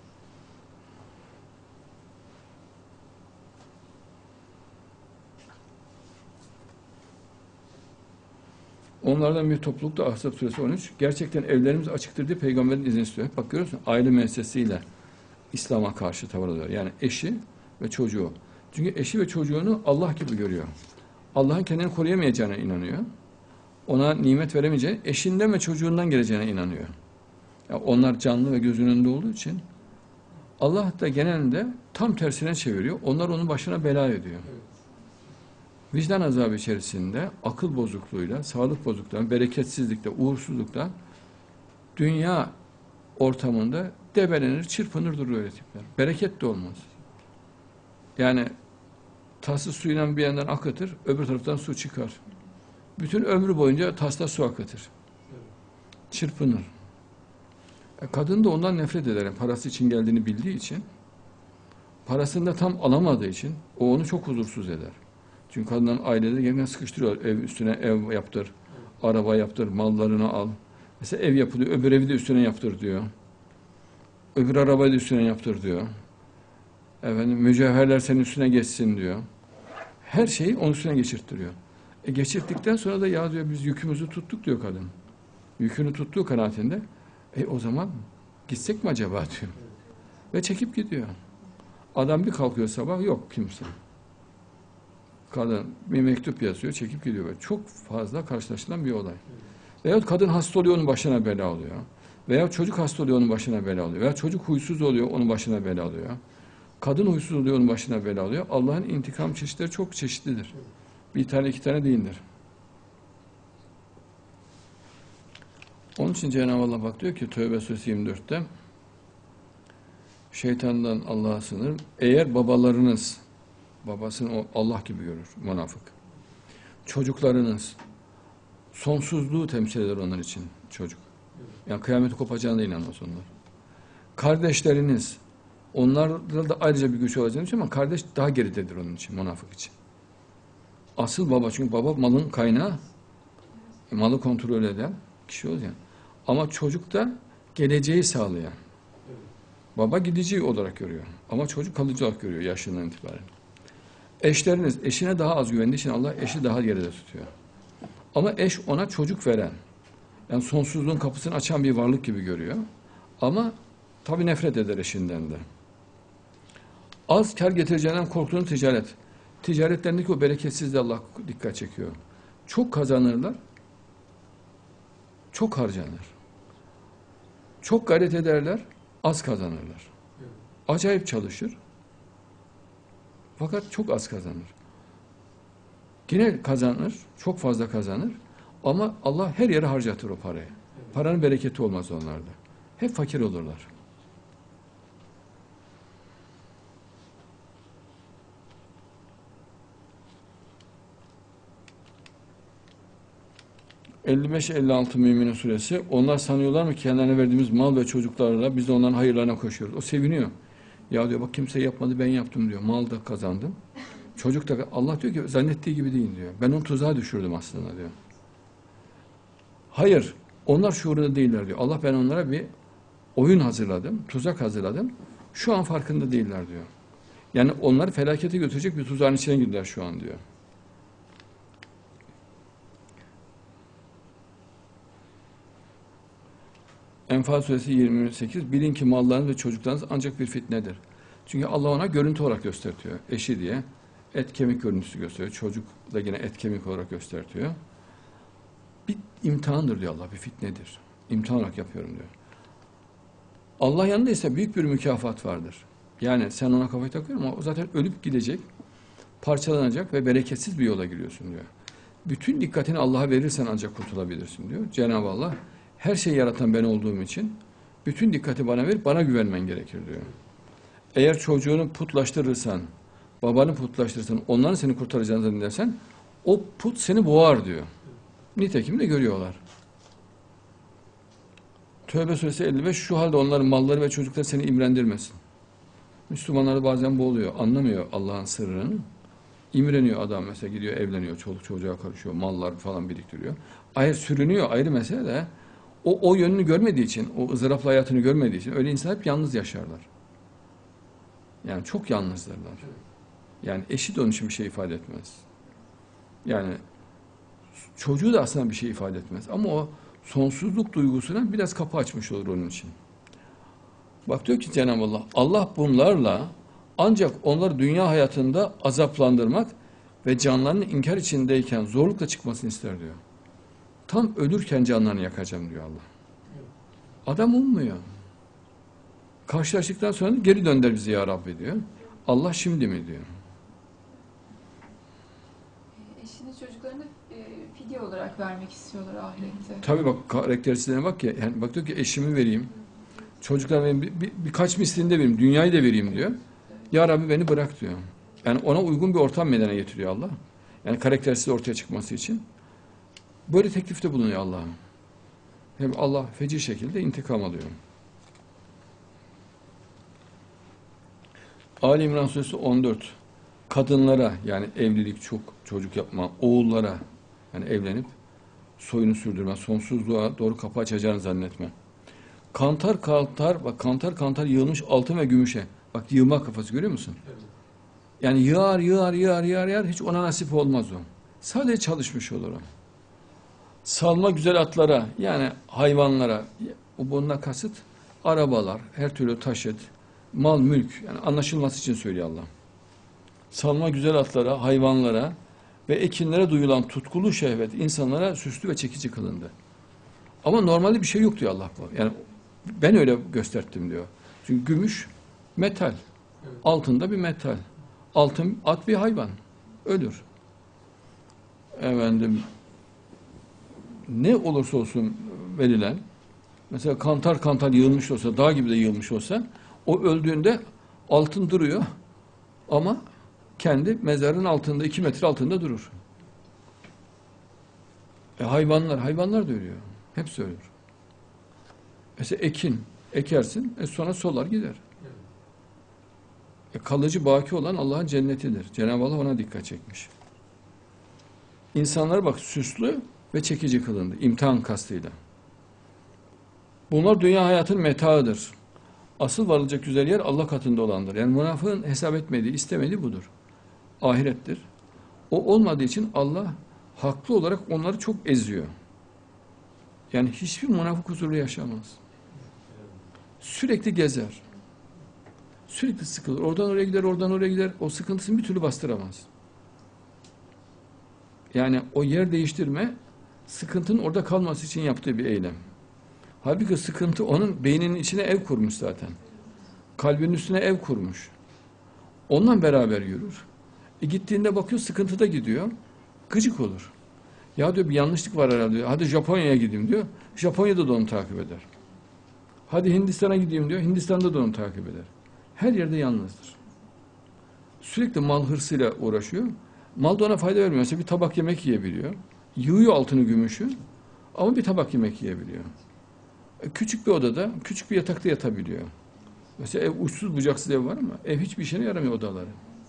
Onlardan bir toplulukta Ahzab Suresi on üç. Gerçekten evlerimiz açıktır diye peygamberin izni istiyor. Bak görüyor musun? Aile müessesesiyle İslam'a karşı tavır alıyor. Yani eşi ve çocuğu. Çünkü eşi ve çocuğunu Allah gibi görüyor. Allah'ın kendini koruyamayacağına inanıyor. Ona nimet veremeyeceği, eşinden ve çocuğundan geleceğine inanıyor. Yani onlar canlı ve gözünün önünde olduğu için Allah da genelinde tam tersine çeviriyor. Onlar onun başına bela ediyor. Vicdan azabı içerisinde akıl bozukluğuyla, sağlık bozukluğuyla, bereketsizlikle, uğursuzlukla dünya ortamında debelenir, çırpınır durur öyle tipler. Bereket de olmaz. Yani tası suyla bir yandan akıtır, öbür taraftan su çıkar. Bütün ömrü boyunca tasta su akıtır. Çırpınır. E kadın da ondan nefret eder. Yani parası için geldiğini bildiği için, parasını da tam alamadığı için o onu çok huzursuz eder. Çünkü kadınların aileleri yerine sıkıştırıyor. Ev üstüne ev yaptır, araba yaptır, mallarını al. Mesela ev yapılıyor, öbür evi de üstüne yaptır diyor. Öbür arabayı da üstüne yaptır diyor. Efendim, mücevherler senin üstüne geçsin diyor. Her şeyi onun üstüne geçirttiriyor. E geçirttikten sonra da ya diyor biz yükümüzü tuttuk diyor kadın. Yükünü tuttuğu kanaatinde. E o zaman gitsek mi acaba diyor. Ve çekip gidiyor. Adam bir kalkıyor sabah yok kimse. Kadın bir mektup yazıyor, çekip gidiyor. Çok fazla karşılaşılan bir olay. Veyahut kadın hasta oluyor, onun başına bela oluyor. Veya çocuk hasta oluyor, onun başına bela oluyor. Veya çocuk huysuz oluyor, onun başına bela oluyor. Kadın huysuz oluyor, onun başına bela oluyor. Allah'ın intikam çeşitleri çok çeşitlidir. Bir tane, iki tane değildir. Onun için Cenab-ı Allah bak diyor ki Tövbe Suresi yirmi dört'te şeytandan Allah'a sığınır. Eğer babalarınız babasını o Allah gibi görür, münafık. Çocuklarınız sonsuzluğu temsil eder onlar için çocuk. Yani kıyameti kopacağına inanmaz onlar. Kardeşleriniz onlarla da ayrıca bir güç olacağını için ama kardeş daha geridedir onun için, münafık için. Asıl baba, çünkü baba malın kaynağı, malı kontrol eden kişi oluyor. Ama çocuk da geleceği sağlayan. Baba gidici olarak görüyor. Ama çocuk kalıcı olarak görüyor yaşından itibaren. Eşleriniz, eşine daha az güvendiği için Allah eşi daha geride tutuyor. Ama eş ona çocuk veren, yani sonsuzluğun kapısını açan bir varlık gibi görüyor. Ama tabii nefret eder eşinden de. Az kar getireceğinden korktuğun ticaret. Ticaretlerindeki o bereketsizliğe Allah dikkat çekiyor. Çok kazanırlar, çok harcanır. Çok gayret ederler, az kazanırlar. Acayip çalışır. Fakat çok az kazanır. Yine kazanır, çok fazla kazanır. Ama Allah her yere harcatır o parayı. Paranın bereketi olmaz onlarda. Hep fakir olurlar. elli beş elli altı Müminin suresi. Onlar sanıyorlar mı ki kendilerine verdiğimiz mal ve çocuklarla biz de onların hayırlarına koşuyoruz. O seviniyor. Ya diyor bak kimse yapmadı ben yaptım diyor. Mal da kazandım. Çocuk da Allah diyor ki zannettiği gibi değil diyor. Ben onu tuzağa düşürdüm aslında diyor. Hayır. Onlar şuurunda değiller diyor. Allah ben onlara bir oyun hazırladım. Tuzak hazırladım. Şu an farkında değiller diyor. Yani onları felakete götürecek bir tuzağın içine girdiler şu an diyor. Enfal suresi yirmi sekiz. Bilin ki mallarınız ve çocuklarınız ancak bir fitnedir. Çünkü Allah ona görüntü olarak göstertiyor. Eşi diye et kemik görüntüsü gösteriyor. Çocuk da yine et kemik olarak göstertiyor. Bir imtihandır diyor Allah, bir fitnedir. İmtihan olarak yapıyorum diyor. Allah yanında ise büyük bir mükafat vardır. Yani sen ona kafayı takıyorsun ama o zaten ölüp gidecek, parçalanacak ve bereketsiz bir yola giriyorsun diyor. Bütün dikkatini Allah'a verirsen ancak kurtulabilirsin diyor. Cenab-ı Allah her şeyi yaratan ben olduğum için bütün dikkati bana ver, bana güvenmen gerekir diyor. Eğer çocuğunu putlaştırırsan, babanı putlaştırırsan, onların seni kurtaracağını zannedersen o put seni boğar diyor. Nitekim de görüyorlar. Tövbe suresi elli beş. Şu halde onların malları ve çocukları seni imrendirmesin. Müslümanlar bazen boğuluyor. Anlamıyor Allah'ın sırrını. İmreniyor adam mesela, gidiyor evleniyor. Çoluk çocuğa karışıyor. Mallar falan biriktiriyor. Ayrı sürünüyor, ayrı mesele de o, o yönünü görmediği için, o ızdıraplı hayatını görmediği için öyle insan hep yalnız yaşarlar. Yani çok yalnızdırlar. Yani eşi de onun için bir şey ifade etmez. Yani çocuğu da aslında bir şey ifade etmez. Ama o sonsuzluk duygusuna biraz kapı açmış olur onun için. Bak diyor ki Cenab-ı Allah, Allah bunlarla ancak onları dünya hayatında azaplandırmak ve canlarının inkar içindeyken zorlukla çıkmasını ister diyor. Tam ölürken canlarını yakacağım diyor Allah. Adam ummuyor. Karşılaştıktan sonra geri dönder bizi ya Rabbi diyor. Allah şimdi mi diyor. Eşini çocuklarını e, fidye olarak vermek istiyorlar ahirette. Tabii bak karakteristiklerine bak ya. Yani bak diyor ki eşimi vereyim. Çocuklarıma bir, bir, birkaç mislinde vereyim. Dünyayı da vereyim diyor. Ya Rabbi beni bırak diyor. Yani ona uygun bir ortam meydana getiriyor Allah. Yani karaktersiz ortaya çıkması için. Böyle teklifte bulunuyor Allah'ım. Hem Allah feci şekilde intikam alıyor. Ali İmran suresi on dört. Kadınlara yani evlilik, çok çocuk yapma, oğullara yani evlenip soyunu sürdürme, sonsuzluğa doğru kapı açacağını zannetme. Kantar kantar, bak kantar kantar yığılmış altın ve gümüşe. Bak yığma kafası görüyor musun? Yani yığar yığar yığar yığar yığar hiç ona nasip olmaz o. Sadece çalışmış olur o. Salma güzel atlara yani hayvanlara, o bundan kasıt arabalar, her türlü taşıt, mal, mülk yani anlaşılması için söylüyor Allah. Salma güzel atlara, hayvanlara ve ekinlere duyulan tutkulu şehvet insanlara süslü ve çekici kılındı. Ama normalde bir şey yok diyor Allah bu. Yani ben öyle gösterttim diyor. Çünkü gümüş metal. Altında bir metal. Altın at bir hayvan. Ölür. Efendim ne olursa olsun verilen mesela kantar kantar yığılmış olsa, dağ gibi de yığılmış olsa o öldüğünde altın duruyor ama kendi mezarın altında, iki metre altında durur. E hayvanlar, hayvanlar da ölüyor. Hepsi ölür. Mesela ekin, ekersin, e sonra solar gider. E kalıcı baki olan Allah'ın cennetidir. Cenab-ı Allah ona dikkat çekmiş. İnsanlara bak süslü ve çekici kılındı. İmtihan kastıyla. Bunlar dünya hayatının metaıdır. Asıl varılacak güzel yer Allah katında olandır. Yani münafığın hesap etmediği, istemediği budur. Ahirettir. O olmadığı için Allah haklı olarak onları çok eziyor. Yani hiçbir münafık huzurlu yaşamaz. Sürekli gezer. Sürekli sıkılır. Oradan oraya gider, oradan oraya gider. O sıkıntısını bir türlü bastıramaz. Yani o yer değiştirme sıkıntının orada kalması için yaptığı bir eylem. Halbuki sıkıntı onun beyninin içine ev kurmuş zaten. Kalbinin üstüne ev kurmuş. Onunla beraber yürür. E gittiğinde bakıyor sıkıntıda gidiyor. Gıcık olur. Ya diyor bir yanlışlık var herhalde diyor. Hadi Japonya'ya gideyim diyor. Japonya'da da onu takip eder. Hadi Hindistan'a gideyim diyor. Hindistan'da da onu takip eder. Her yerde yalnızdır. Sürekli mal hırsıyla uğraşıyor. Mal da ona fayda vermiyor. Mesela bir tabak yemek yiyebiliyor. Yığıyor altını gümüşü. Ama bir tabak yemek yiyebiliyor. Küçük bir odada, küçük bir yatakta yatabiliyor. Mesela ev uçsuz bucaksız ev var ama ev hiçbir işine yaramıyor odaları.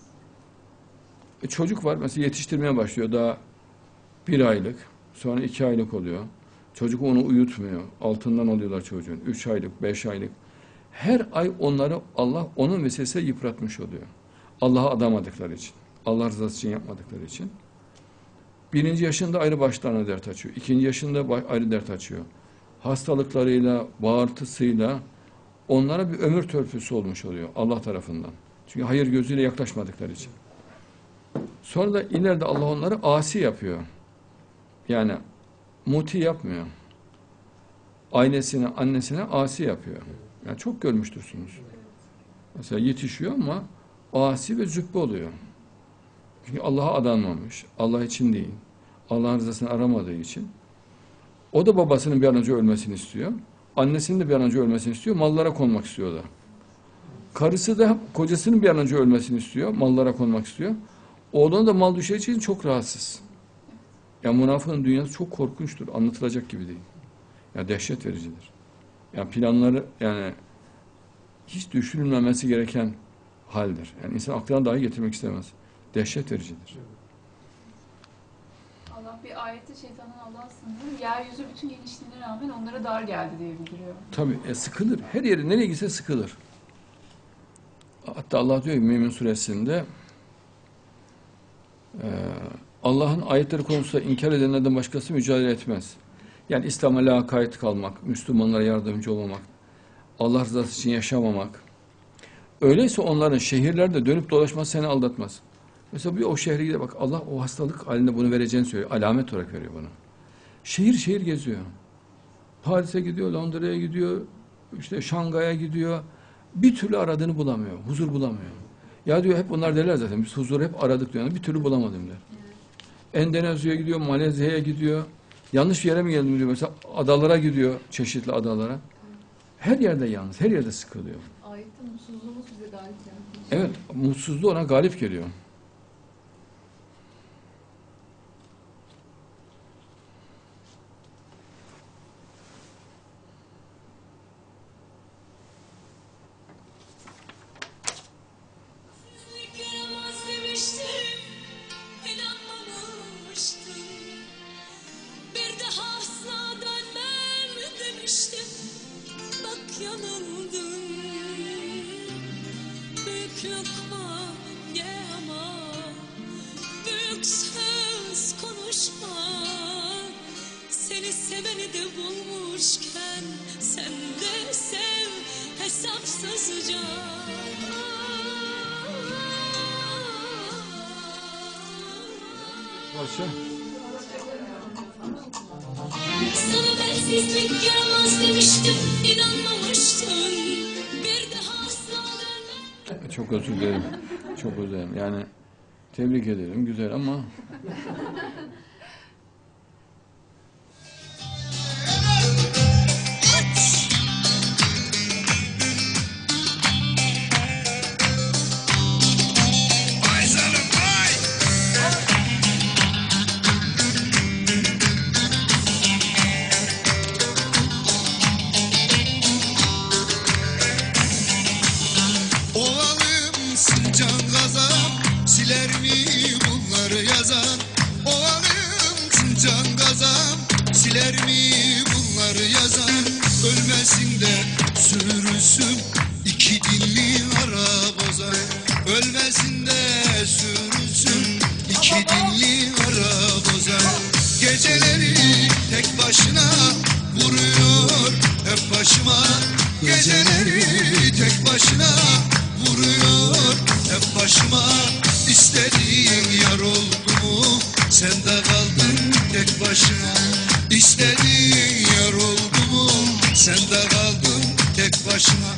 E çocuk var mesela yetiştirmeye başlıyor daha bir aylık, sonra iki aylık oluyor. Çocuk onu uyutmuyor. Altından alıyorlar çocuğun. Üç aylık, beş aylık. Her ay onları Allah onun vesilesiyle yıpratmış oluyor. Allah'a adamadıkları için. Allah rızası için yapmadıkları için. Birinci yaşında ayrı başlarına dert açıyor. İkinci yaşında ayrı dert açıyor. Hastalıklarıyla, bağırtısıyla onlara bir ömür törpüsü olmuş oluyor Allah tarafından. Çünkü hayır gözüyle yaklaşmadıkları için. Sonra da ileride Allah onları asi yapıyor. Yani muti yapmıyor. Ailesine, annesine asi yapıyor. Yani çok görmüştürsünüz. Mesela yetişiyor ama asi ve züppe oluyor. Çünkü Allah'a adanmamış. Allah için değil. Allah'ın rızasını aramadığı için. O da babasının bir an önce ölmesini istiyor. Annesinin de bir an önce ölmesini istiyor. Mallara konmak istiyor da. Karısı da kocasının bir an önce ölmesini istiyor. Mallara konmak istiyor. Oğlan da mal düşeceği için çok rahatsız. Yani münafığın dünyası çok korkunçtur. Anlatılacak gibi değil. Ya dehşet vericidir. Yani planları yani hiç düşünülmemesi gereken haldir. Yani insan aklına dahi getirmek istemez. Dehşet vericidir. Allah bir ayette şeytanın Allah'a sınırı, yeryüzü bütün genişliğine rağmen onlara dar geldi diye bildiriyor. Tabii e, sıkılır. Her yere nereye gitse sıkılır. Hatta Allah diyor ki Mümin suresinde e, Allah'ın ayetleri konusunda inkar edenlerden başkası mücadele etmez. Yani İslam'a lakayt kalmak, Müslümanlara yardımcı olmamak, Allah rızası için yaşamamak. Öyleyse onların şehirlerde dönüp dolaşması seni aldatmaz. Mesela bir o şehre gide bak Allah o hastalık halinde bunu vereceğini söylüyor. Alamet olarak veriyor bunu. Şehir şehir geziyor. Paris'e gidiyor, Londra'ya gidiyor, işte Şangay'a gidiyor. Bir türlü aradığını bulamıyor, huzur bulamıyor. Ya diyor hep onlar derler zaten biz huzuru hep aradık diyor. Bir türlü bulamadım der. Endonezya'ya gidiyor, Malezya'ya gidiyor. Yanlış bir yere mi geldim diyor. Mesela adalara gidiyor, çeşitli adalara. Her yerde yalnız, her yerde sıkılıyor. Ayette mutsuzluğumuz bize galip geldi. Evet, mutsuzluğu ona galip geliyor. Yaramaz demiştim, inanmamıştım. Bir daha asla dönmem demiştim. Bak yanıldım. Büyük lokma ye ama büyük söz konuşma. Seni seveni de bulmuşken sen de sev hesapsızca. Başka? Sana bensizlik yaramaz demiştim, inanmamıştın. Bir daha asla dönmem. Çok özür dilerim. Çok özür dilerim. Yani tebrik ederim. Güzel ama Oğlumsun can gazan, siler mi bunları yazan? Oğlumsun can gazan, siler mi bunları yazan? Ölmesin de sürüsün iki dilli ara bozan. Ölmesin de sürüsün iki dilli ara bozan. Geceleri tek başına vuruyor hep başıma. Geceleri tek başına vuruyor hep başıma. İstediğin yar oldu mu sen de kaldın tek başına. İstediğin yar oldu mu sen de kaldın tek başına.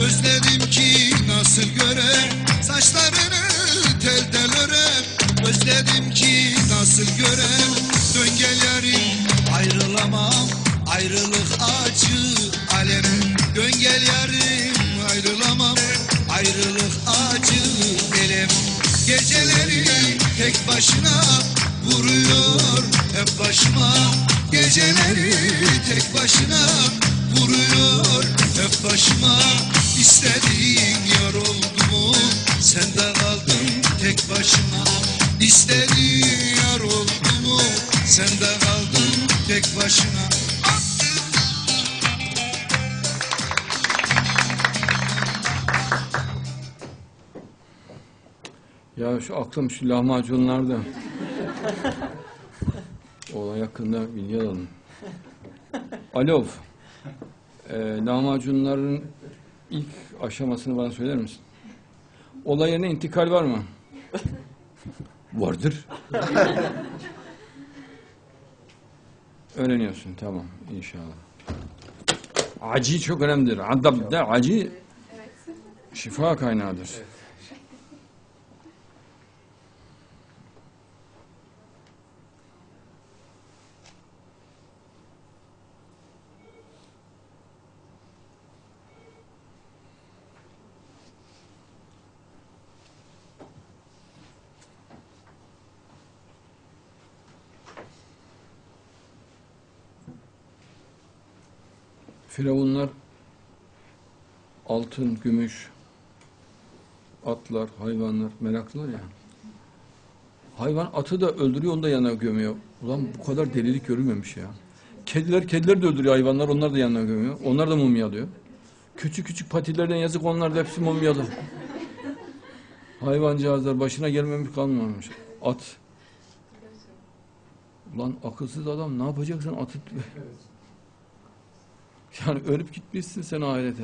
Özledim ki nasıl görem saçlarını tel tel örem. Özledim ki nasıl görem dön gel yarim ayrılamam. Ayrılık acı alem dön gel yarim ayrılamam. Ayrılık acı elem. Geceleri tek başına vuruyor hep başıma. Geceleri tek başına vuruyor hep başıma. İstediğin yar oldu mu sen de kaldın tek başına. İstediğin yar oldu mu sen de kaldın tek başına. Ya şu aklım şu lahmacunlarda. Ona yakında bilgi alalım. Alo. Ee, lahmacunların ilk aşamasını bana söyler misin? Olay yerine intikal var mı? Vardır. Öğreniyorsun, tamam inşallah. Acı çok önemlidir. Adabda acı şifa kaynağıdır. Firavunlar altın, gümüş, atlar, hayvanlar meraklılar ya. Hayvan atı da öldürüyor, onu da yanına gömüyor. Ulan bu kadar delilik görülmemiş ya. Kediler, kediler de öldürüyor hayvanlar, onlar da yanına gömüyor. Onlar da mumyalıyor. Küçük küçük patilerden yazık, onlar da hepsi mumyalı. Hayvancağızlar başına gelmemiş kalmamış. At. Ulan akılsız adam, ne yapacaksın atı? Yani ölüp gitmişsin sen ahirete.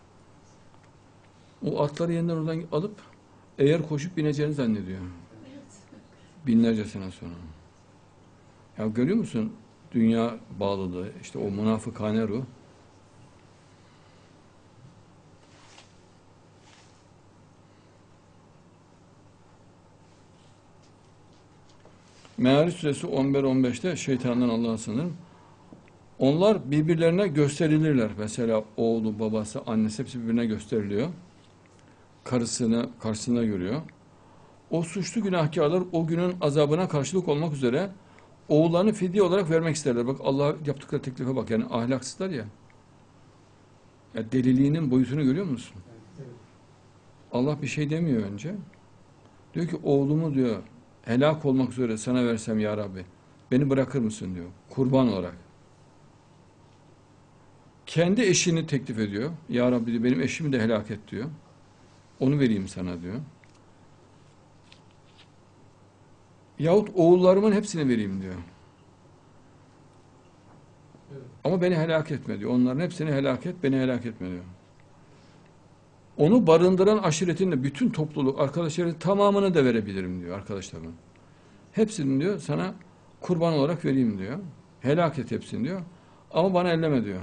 O atları yeniden oradan alıp eğer koşup bineceğini zannediyor. Binlerce sene sonra. Ya görüyor musun? Dünya bağlılığı, işte o münafıkane ruh. Meâriç suresi on bir on beşte şeytandan Allah'a sığınırım. Onlar birbirlerine gösterilirler. Mesela oğlu, babası, annesi hepsi birbirine gösteriliyor. Karısını karşısına görüyor. O suçlu günahkarlar o günün azabına karşılık olmak üzere oğullarını fidye olarak vermek isterler. Bak Allah yaptıkları teklife bak. Yani ahlaksızlar ya. Ya deliliğinin boyutunu görüyor musun? Allah bir şey demiyor önce. Diyor ki oğlumu diyor helak olmak üzere sana versem ya Rabbi beni bırakır mısın diyor. Kurban olarak. Kendi eşini teklif ediyor. Ya Rabbi diyor, benim eşimi de helak et diyor. Onu vereyim sana diyor. Yahut oğullarımın hepsini vereyim diyor. Evet. Ama beni helak etme diyor. Onların hepsini helak et, beni helak etme diyor. Onu barındıran aşiretinle bütün topluluk, arkadaşların tamamını da verebilirim diyor arkadaşlarım. Hepsini diyor sana kurban olarak vereyim diyor. Helak et hepsini diyor. Ama bana elleme diyor.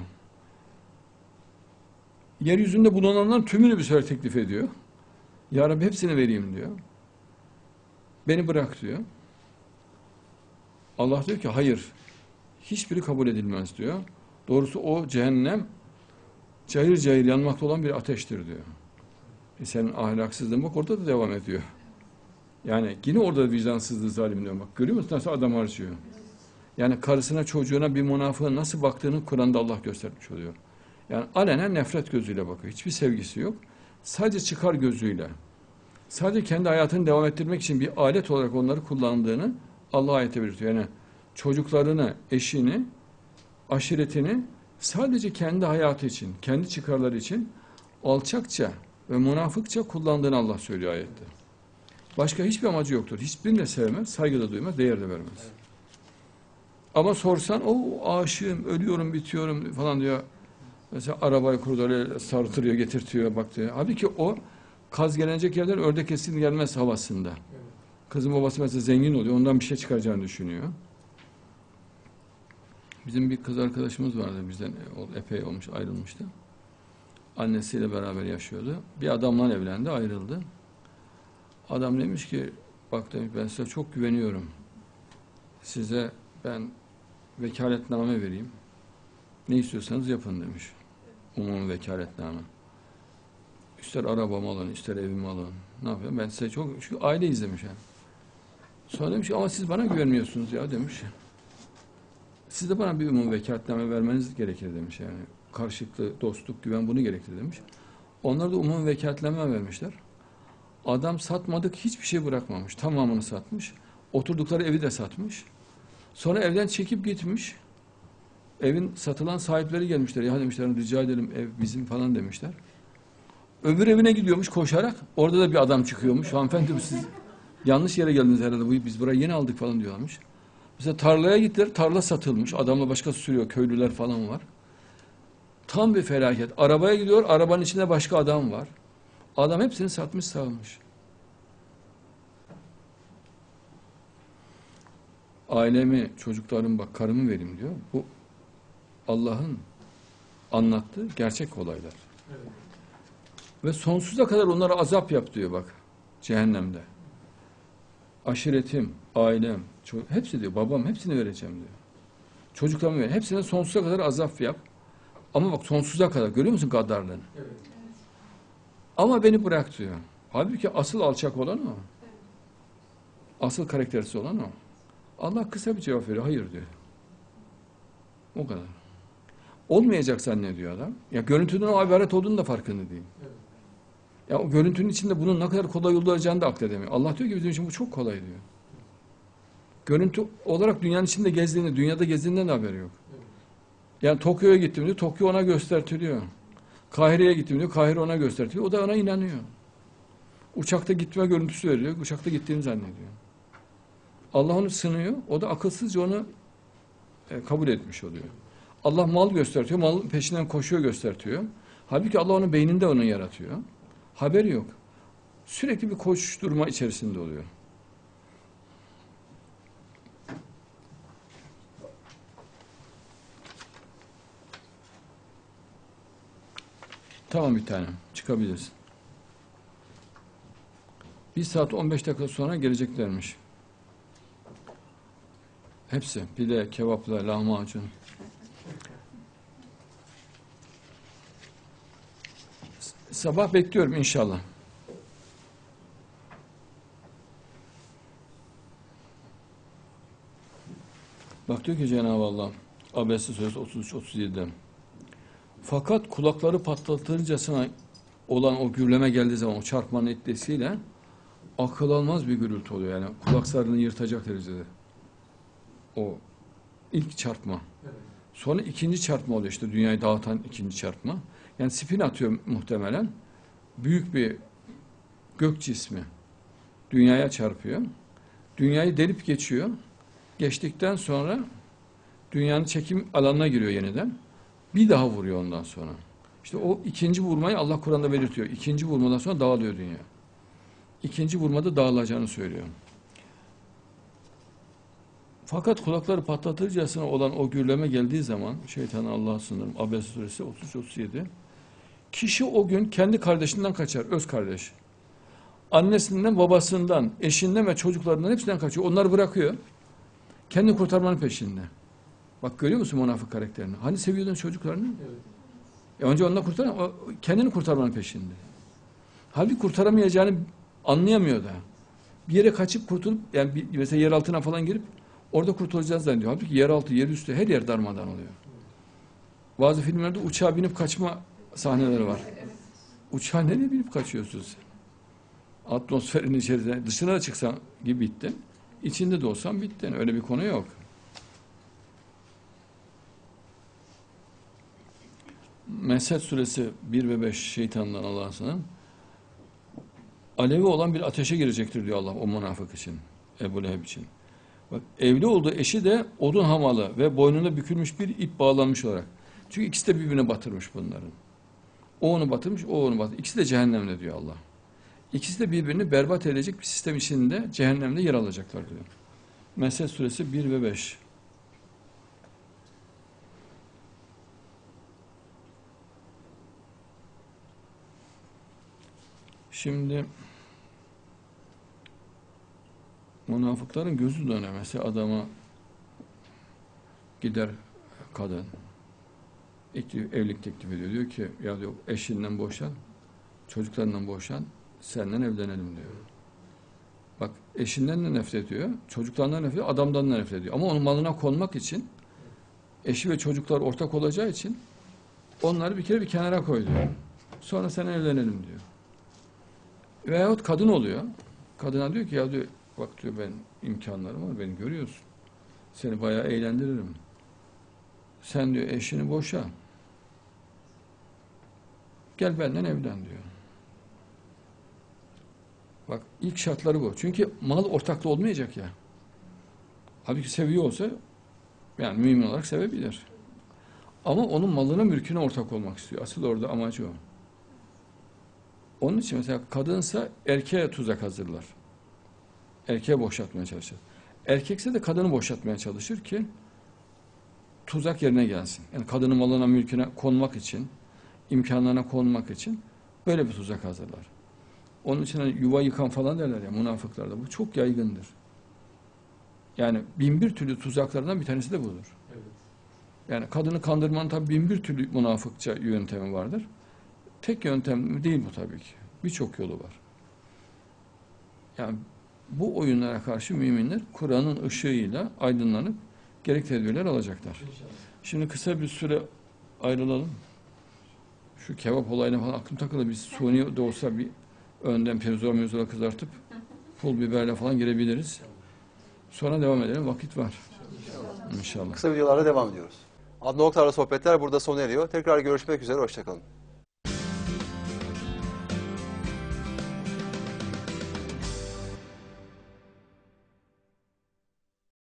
Yeryüzünde bulunanların tümünü bir sefer teklif ediyor. Ya Rabbi hepsini vereyim diyor. Beni bırak diyor. Allah diyor ki hayır. Hiçbiri kabul edilmez diyor. Doğrusu o cehennem cayır cayır yanmakta olan bir ateştir diyor. E senin ahlaksızlığın bak orada da devam ediyor. Yani yine orada vicdansızlığı zalim diyor. Bak görüyor musun nasıl adam harcıyor? Yani karısına çocuğuna bir münafığın nasıl baktığını Kur'an'da Allah göstermiş oluyor. Yani alenen nefret gözüyle bakıyor. Hiçbir sevgisi yok. Sadece çıkar gözüyle. Sadece kendi hayatını devam ettirmek için bir alet olarak onları kullandığını Allah ayete belirtiyor. Yani çocuklarını, eşini, aşiretini sadece kendi hayatı için, kendi çıkarları için alçakça ve münafıkça kullandığını Allah söylüyor ayette. Başka hiçbir amacı yoktur. Hiçbirini de sevmez, saygı da duymaz, değer de vermez. Ama sorsan, o aşığım, ölüyorum, bitiyorum falan diyor. Mesela arabayı kurdu, sarıtırıyor, getirtiyor, bak diyor. Halbuki o kaz gelecek yerden ördek kesin gelmez havasında. Evet. Kızın babası mesela zengin oluyor, ondan bir şey çıkaracağını düşünüyor. Bizim bir kız arkadaşımız vardı bizden, epey olmuş, ayrılmıştı. Annesiyle beraber yaşıyordu. Bir adamla evlendi, ayrıldı. Adam demiş ki, bak demiş, ben size çok güveniyorum. Size ben vekaletname vereyim. Ne istiyorsanız yapın demiş. Umumi vekaletname. İster arabamı alın, ister evimi alın. Ne yapayım? Ben size çok, çünkü aile izlemiş yani. Sonra demiş ama siz bana güvenmiyorsunuz ya demiş. Siz de bana bir umumi vekaletname vermeniz gerekir demiş yani. Karşılıklı dostluk, güven bunu gerektir demiş. Onlar da umumi vekaletname vermişler. Adam satmadık hiçbir şey bırakmamış. Tamamını satmış. Oturdukları evi de satmış. Sonra evden çekip gitmiş. Evin satılan sahipleri gelmişler. Ya demişler rica edelim ev bizim falan demişler. Öbür evine gidiyormuş koşarak. Orada da bir adam çıkıyormuş. Hanımefendi siz yanlış yere geldiniz herhalde. Biz burayı yeni aldık falan diyorlarmış. Mesela tarlaya gittiler. Tarla satılmış. Adamla başkası sürüyor. Köylüler falan var. Tam bir felaket. Arabaya gidiyor. Arabanın içinde başka adam var. Adam hepsini satmış sağlamış. Ailemi, çocuklarım bak karımı vereyim diyor. Bu Allah'ın anlattığı gerçek olaylar. Evet. Ve sonsuza kadar onlara azap yap diyor bak. Cehennemde. Aşiretim, ailem, hepsi diyor. Babam hepsini vereceğim diyor. Çocuklarımı ver. Hepsine sonsuza kadar azap yap. Ama bak sonsuza kadar. Görüyor musun gaddarlığını? Evet. Ama beni bırak diyor. Halbuki asıl alçak olan o. Asıl karakterisi olan o. Allah kısa bir cevap veriyor. Hayır diyor. O kadar. Olmayacak zannediyor adam. Ya görüntünün o ibaret olduğunu da farkında değil. Evet. Ya o görüntünün içinde bunun ne kadar kolay olacağını da akledemiyor. Allah diyor ki bizim için bu çok kolay diyor. Görüntü olarak dünyanın içinde gezdiğini, dünyada gezdiğinden de haberi yok. Evet. Yani Tokyo'ya gittim diyor, Tokyo ona göstertiliyor. Kahire'ye gittim diyor, Kahire ona göstertiliyor. O da ona inanıyor. Uçakta gitme görüntüsü veriyor, uçakta gittiğini zannediyor. Allah onu sınıyor, o da akılsızca onu e, kabul etmiş oluyor. Allah mal göstertiyor, malın peşinden koşuyor göstertiyor. Halbuki Allah onun beyninde onu yaratıyor. Haberi yok. Sürekli bir koşturma içerisinde oluyor. Tamam bir tanem, çıkabilirsin. Bir saat on beş dakika sonra geleceklermiş. Hepsi, pide, kebapla, lahmacun. Sabah bekliyorum inşallah. Bak diyor ki Cenab-ı Allah, Abese Suresi otuz üç otuz yedi'den. Fakat kulakları patlatırcasına olan o gürleme geldiği zaman, o çarpmanın etkisiyle akıl almaz bir gürültü oluyor. Yani kulak zarını yırtacak derecede. O ilk çarpma. Evet. Sonra ikinci çarpma oluyor işte dünyayı dağıtan ikinci çarpma. Yani spin atıyor muhtemelen. Büyük bir gök cismi dünyaya çarpıyor. Dünyayı delip geçiyor. Geçtikten sonra dünyanın çekim alanına giriyor yeniden. Bir daha vuruyor ondan sonra. İşte o ikinci vurmayı Allah Kur'an'da belirtiyor. İkinci vurmadan sonra dağılıyor dünya. İkinci vurmada dağılacağını söylüyor. Fakat kulakları patlatırcasına olan o gürleme geldiği zaman, şeytanı Allah'a sığınırım, Abese Suresi otuz üç otuz yedi, kişi o gün kendi kardeşinden kaçar, öz kardeş. Annesinden, babasından, eşinden ve çocuklarından hepsinden kaçıyor. Onları bırakıyor. Kendini kurtarmanın peşinde. Bak görüyor musun münafık karakterini? Hani seviyordun çocuklarını? Evet. E önce onunla kurtar, kendini kurtarmanın peşinde. Halbuki kurtaramayacağını anlayamıyor da. Bir yere kaçıp kurtulup, yani bir, mesela yer altına falan girip orada kurtulacağız zannediyor. Halbuki yer altı, yer üstü her yer darmadan oluyor. Bazı filmlerde uçağa binip kaçma sahneleri var. Uçağa nereye binip kaçıyorsunuz? Atmosferin içerisinde, dışına da çıksan gibi bittin. İçinde de olsan bittin. Öyle bir konu yok. Mesed Suresi bir ve beş şeytandan Allah'a sığınırım. Alevi olan bir ateşe girecektir diyor Allah o münafık için. Ebu Leheb için. Bak, evli olduğu eşi de odun hamalı ve boynuna bükülmüş bir ip bağlanmış olarak. Çünkü ikisi de birbirine batırmış bunların. O onu batırmış, o onu batırmış. İkisi de cehennemde diyor Allah. İkisi de birbirini berbat edecek bir sistem içinde cehennemde yer alacaklar diyor. Mesed Suresi bir ve beş. Şimdi münafıkların gözü döner. Mesela adama gider kadın teklif, evlilik teklif ediyor. Diyor ki ya diyor eşinden boşan, çocuklarından boşan, senden evlenelim diyor. Bak eşinden de nefret ediyor, çocuklarından nefret ediyor, adamdan da nefret ediyor. Ama onun malına konmak için eşi ve çocuklar ortak olacağı için onları bir kere bir kenara koy diyor. Sonra sen evlenelim diyor. Veyahut kadın oluyor. Kadına diyor ki ya diyor bak diyor ben imkanlarım var, beni görüyorsun. Seni bayağı eğlendiririm. Sen diyor eşini boşa. Gel benden evlen diyor. Bak ilk şartları bu. Çünkü mal ortaklı olmayacak ya. Halbuki seviyor olsa yani mümin olarak sevebilir. Ama onun malına mülküne ortak olmak istiyor. Asıl orada amacı o. Onun için mesela kadınsa erkeğe tuzak hazırlar. Erkeğe boşaltmaya çalışır. Erkekse de kadını boşaltmaya çalışır ki tuzak yerine gelsin. Yani kadının malına mülküne konmak için, imkanlarına konmak için böyle bir tuzak hazırlar. Onun için hani yuva yıkan falan derler ya münafıklarda. Bu çok yaygındır. Yani bin bir türlü tuzaklardan bir tanesi de budur. Evet. Yani kadını kandırmanın tabii bin bir türlü münafıkça yöntemi vardır. Tek yöntem değil bu tabii ki. Birçok yolu var. Yani bu oyunlara karşı müminler Kur'an'ın ışığıyla aydınlanıp gerek tedbirler alacaklar. Şimdi kısa bir süre ayrılalım. Şu kebap olayına falan aklım takıldı. Biz suni de olsa bir önden pirzola mirzola kızartıp pul biberle falan girebiliriz. Sonra devam edelim. Vakit var. İnşallah. Kısa videolarla devam ediyoruz. Adnan Oktar'la sohbetler burada sona eriyor. Tekrar görüşmek üzere. Hoşçakalın.